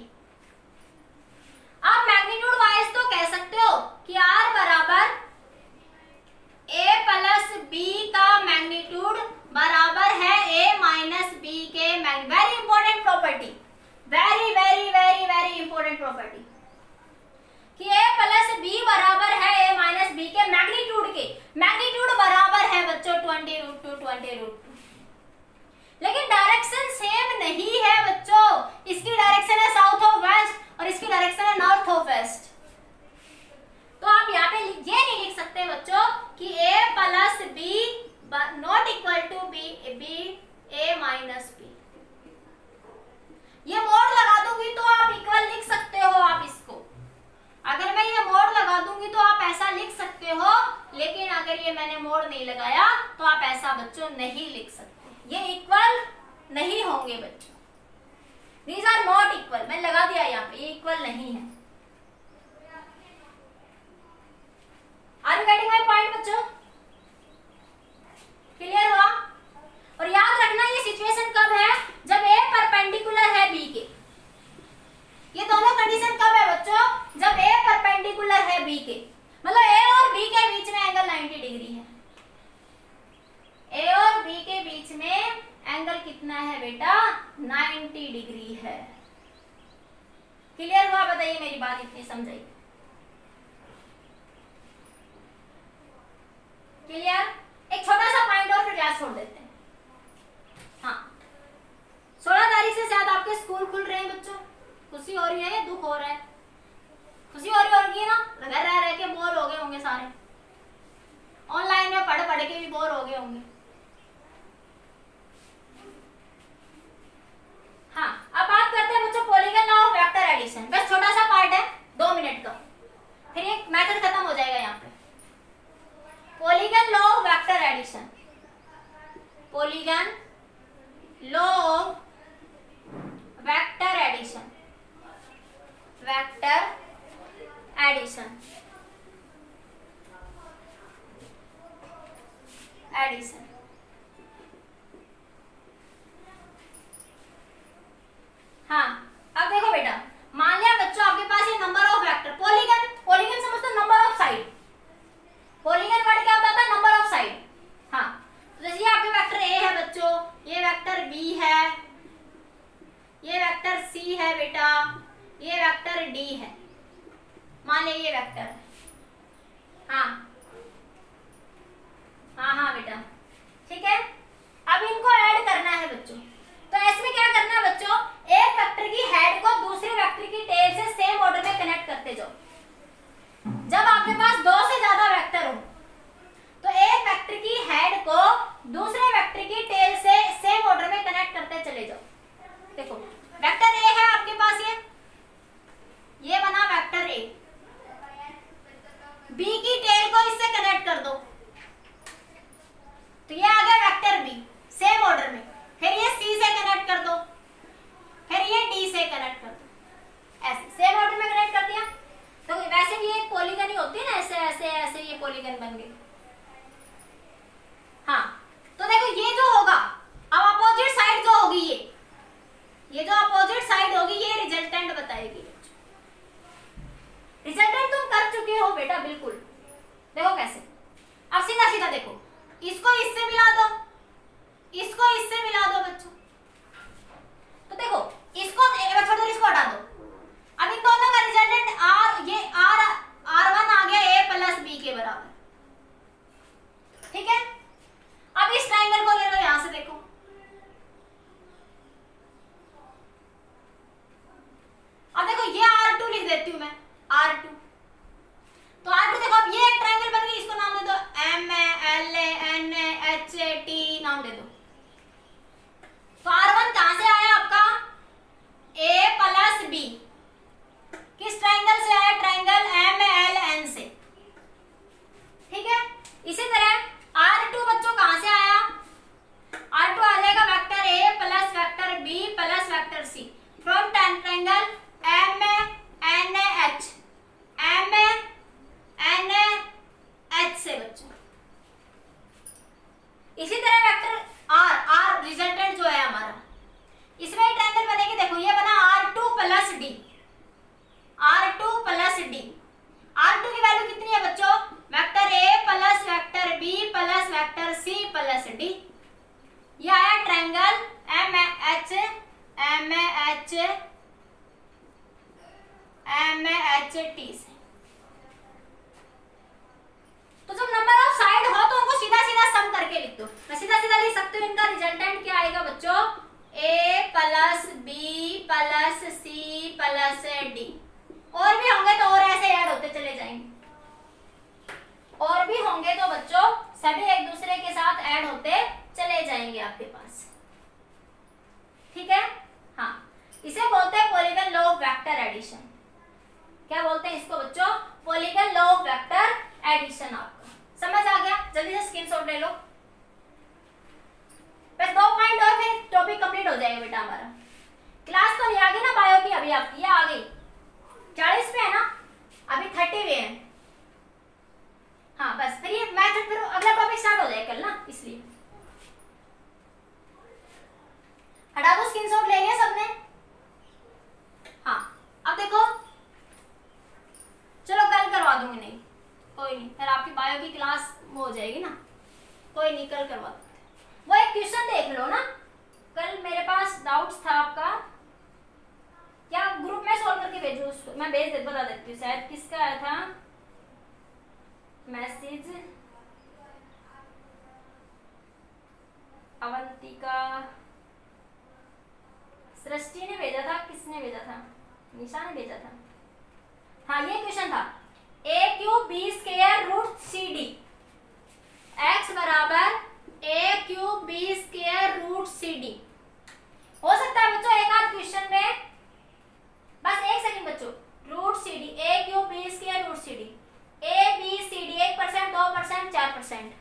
आप मैग्नीट्यूड वाइज तो कह सकते हो कि r बराबर a प्लस b का मैग्नीट्यूड बराबर है a माइनस b के। Very important property, very very very very important property, कि a प्लस b बराबर है a माइनस b के मैग्नीट्यूड के। मैग्नीट्यूड बराबर है बच्चों 20√2। लेकिन डायरेक्शन सेम नहीं है बच्चों, इसकी डायरेक्शन है साउथ ऑफ वेस्ट और इसकी डायरेक्शन है नॉर्थ ऑफ वेस्ट। तो आप यहाँ पे ये नहीं लिख सकते बच्चों कि a plus B not equal to B a minus B. ऐसा लिख सकते हो, लेकिन अगर ये मैंने मोड़ नहीं लगाया तो आप ऐसा बच्चों नहीं लिख सकते, ये इक्वल नहीं होंगे बच्चों। दीज आर नॉट इक्वल, मैंने लगा दिया यहाँ पे, ये इक्वल नहीं है। Are you getting my point बच्चों? क्लियर हुआ? और याद रखना ये सिचुएशन कब है, जब ए परपेंडिकुलर है बी के। ये दोनों कंडीशन कब है बच्चों, जब ए परपेंडिकुलर है बी के, मतलब ए और बी के बीच में एंगल 90 डिग्री है। ए और बी के बीच में एंगल कितना है बेटा, 90 डिग्री है। क्लियर हुआ? बताइए मेरी बात इतनी समझाइए। क्लियर? एक छोटा सा पॉइंट और फिर क्लास छोड़ देते हैं। हाँ, 16 तारीख से शायद आपके स्कूल खुल रहे हैं बच्चों। खुशी हो रही है या दुख हो रहा है? खुशी हो रही होगी ना, घर रह के बोर हो गए होंगे सारे, ऑनलाइन में पढ़ पढ़ के भी बोर हो गए होंगे। हाँ, अब बात करते हैं बच्चों polygon law of vector addition. बस छोटा सा पार्ट है 2 मिनट का, फिर एक मेथड खत्म हो जाएगा यहाँ पे। Polygon law of vector addition, polygon law of vector addition, vector addition, addition. हाँ, अब देखो बेटा, मान लिया बच्चों आपके पास ये number of vector, polygon, polygon समझते number of side, polygon word क्या होता है, नंबर ऑफ साइड। हाँ, तो जैसे आपके वेक्टर ए है बच्चों, ये वेक्टर बी है, ये वेक्टर सी है बेटा, ये वेक्टर डी है, मान लिया ये वेक्टर है। हाँ हाँ हाँ बेटा, ठीक है। अब इनको ऐड करना है बच्चों, तो इसमें क्या करना है बच्चों, एक वेक्टर की हेड को दूसरे वेक्टर की टेल से सेम ऑर्डर में कनेक्ट करते जाओ। जब आपके पास 2 से ज्यादा वेक्टर हो तो एक वेक्टर की हेड को दूसरे वेक्टर की टेल से सेम ऑर्डर में कनेक्ट करते चले जाओ। देखो वेक्टर ए है आपके पास, ये बना वेक्टर ए, बी की टेल को इससे कनेक्ट कर दो तो ये आ गया वेक्टर बी सेम ऑर्डर में, फिर ये सी से कनेक्ट कर दो, फिर ये डी से कनेक्ट कर दो, ऐसे सेम ऑर्डर में कनेक्ट कर दिया। तो वैसे भी एक पॉलीगन ही होती है ना, ऐसे ऐसे ऐसे ये पॉलीगन बन गई। हाँ, तो देखो ये जो होगा, अब अपोजिट साइड जो होगी, ये जो अपोजिट साइड होगी ये रिजल्टेंट बताएगी। रिजल्टेंट तुम कर चुके हो बेटा बिल्कुल। देखो कैसे, अब सीधा सीधा देखो, इसको इससे मिला दो, इसको इससे मिला दो बच्चों। तो देखो इसको छोड़ दो, इसको हटा दो। अब इन दोनों का रिजल्टेंट आर, ये R1 आ गया a प्लस बी के बराबर, ठीक है। अब इस ट्राइंगल को ले लो, यहां से देखो, अब देखो ये R2 लिख देती हूं मैं, R2। तो R2 देखो, अब ये एक ट्राइंगल बन गई, इसको नाम दे दो MALANHT, नाम दे दो। तो R1 कहां से आया आपका, A प्लस बी, किस ट्राइंगल से आया, ट्राइंगल MLN से, ठीक है। इसी तरह R2 बच्चों कहां से आया, R2 आ जाएगा vector A plus vector B plus vector C from triangle MANH, MANH से बच्चों। इसी तरह वेक्टर R रिजल्टेंट जो है हमारा, इसमें एक ट्रायंगल बनेगी, देखो ये बना R2 plus D, R2 plus D। R2 की वैल्यू कितनी है बच्चों, vector A plus vector B plus vector C plus D। ये आया ट्रायंगल MAHT से। तो जब नंबर ऑफ साइड हो तो उनको सीधा सीधा सम करके लिख दो। मैं सीधा सीधा लिख सकती हूँ, इनका रिजल्टेंट क्या आएगा बच्चों, A plus B plus C plus D। और भी होंगे तो और ऐसे ऐड होते चले जाएंगे, और भी होंगे तो बच्चों सभी एक दूसरे के साथ ऐड होते चले जाएंगे आपके पास, ठीक है। हाँ, इसे बोलते हैं polygon law of vector addition. क्या बोलते हैं इसको बच्चों, polygon law of vector addition आपका। समझ आ गया? जल्दी से स्क्रीनशॉट ले लो। बस 2 पॉइंट और फिर टॉपिक कंप्लीट हो जाएगा बेटा हमारा। क्लास तो नहीं आ गई ना बायो की, अभी आपकी ये आ गई 40 पे है ना, अभी 30 पे है। हाँ बस फिर ये मैथड, फिर अगला टॉपिक स्टार्ट हो जाएगा कल ना, इसलिए हटा दो। स्क्रीनशॉट ले लिया सबने? हाँ अब देखो, चलो कल करवा दूंगी। नहीं कोई नहीं, फिर आपकी बायो की क्लास वो हो जाएगी ना, कोई नहीं कल करवा दूंगी। वो एक क्वेश्चन देख लो ना, कल मेरे पास डाउट्स था आपका, क्या ग्रुप में सॉल्व करके भेजो उसको, मैं बता देती हूँ। शायद किसका आया था मैसेज, अवंतिका, सृष्टि ने भेजा था, किसने भेजा था, निशा ने भेजा था। हाँ ये क्वेश्चन था, a cube b square root C D, x बराबर a cube b square root C D. हो सकता है बच्चों एक आध क्वेश्चन में, बस एक सेकंड बच्चों, root C D, a cube b square root C D, a b c d 1%, 2%, 4%,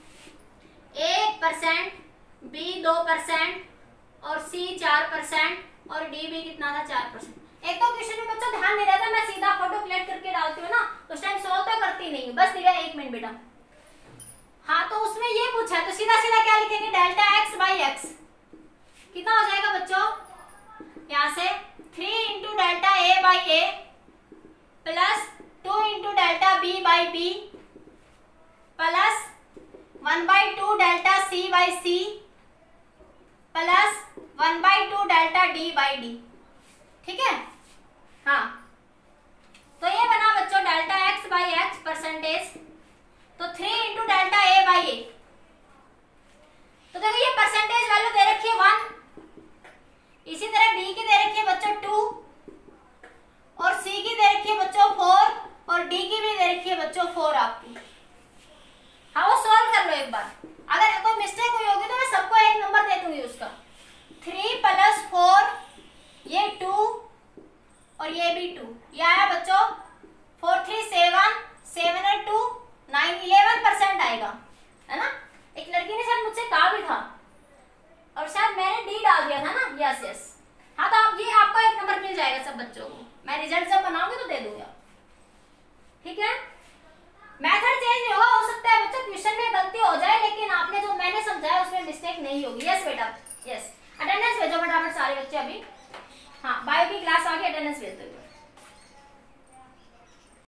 1%, b 2% और c 4% और d भी कितना था 4%। एक तो क्वेश्चन में बच्चों ध्यान नहीं रहता, मैं सीधा फोटो क्लिक करके डालती हूँ ना, उस टाइम सॉल्व तो करती नहीं हूँ। बस दिव्या 1 मिनट बेटा। हाँ तो उसमें ये पूछा है तो सीधा सीधा क्या लिखेंगे, डेल्टा x बाई एक्स कितना हो जाएगा बच्चों, यहाँ से 3 into delta a by A plus 2 into delta b by B plus 1/2 delta c by C plus 1/2 delta d by D. ठीक है? हाँ तो ये बना बच्चों delta x by X percentage, तो 3 into delta a by A. तो देखो ये परसेंटेज वैल्यू दे रखी है 1, इसी तरह b की दे रखी है बच्चों 2 और c की दे रखी है बच्चों 4 और d की भी दे रखी है बच्चों 4 आपकी। हाँ वो सॉल्व कर लो एक बार, अगर कोई मिस्टेक हुई होगी तो मैं सबको एक नंबर दे दूंगी उसका। 3 प्लस 4 ये 2 और ये भी 2, ये आया बच्चों 4 3 7 7 और 2 9 11% आएगा, है ना। एक लड़की ने शायद मुझसे कहा भी था और शायद मैंने डी डाल दिया था ना, यस यस। हाँ तो आप ये आपको एक नंबर मिल जाएगा सब बच्चों को, मैं रिजल्ट जब बनाऊंगी तो दे दूंगा। ठीक है, मेथड चेंज नहीं होगा, हो सकता है बच्चों क्वेश्चन में गलती हो जाए लेकिन आपने जो मैंने समझाया उसमें मिस्टेक नहीं होगी। यस बेटा यस। अटेंडेंस भेजो फटाफट सारे बच्चे अभी। हाँ बायो की क्लास आके अटेंडेंस भेज दो।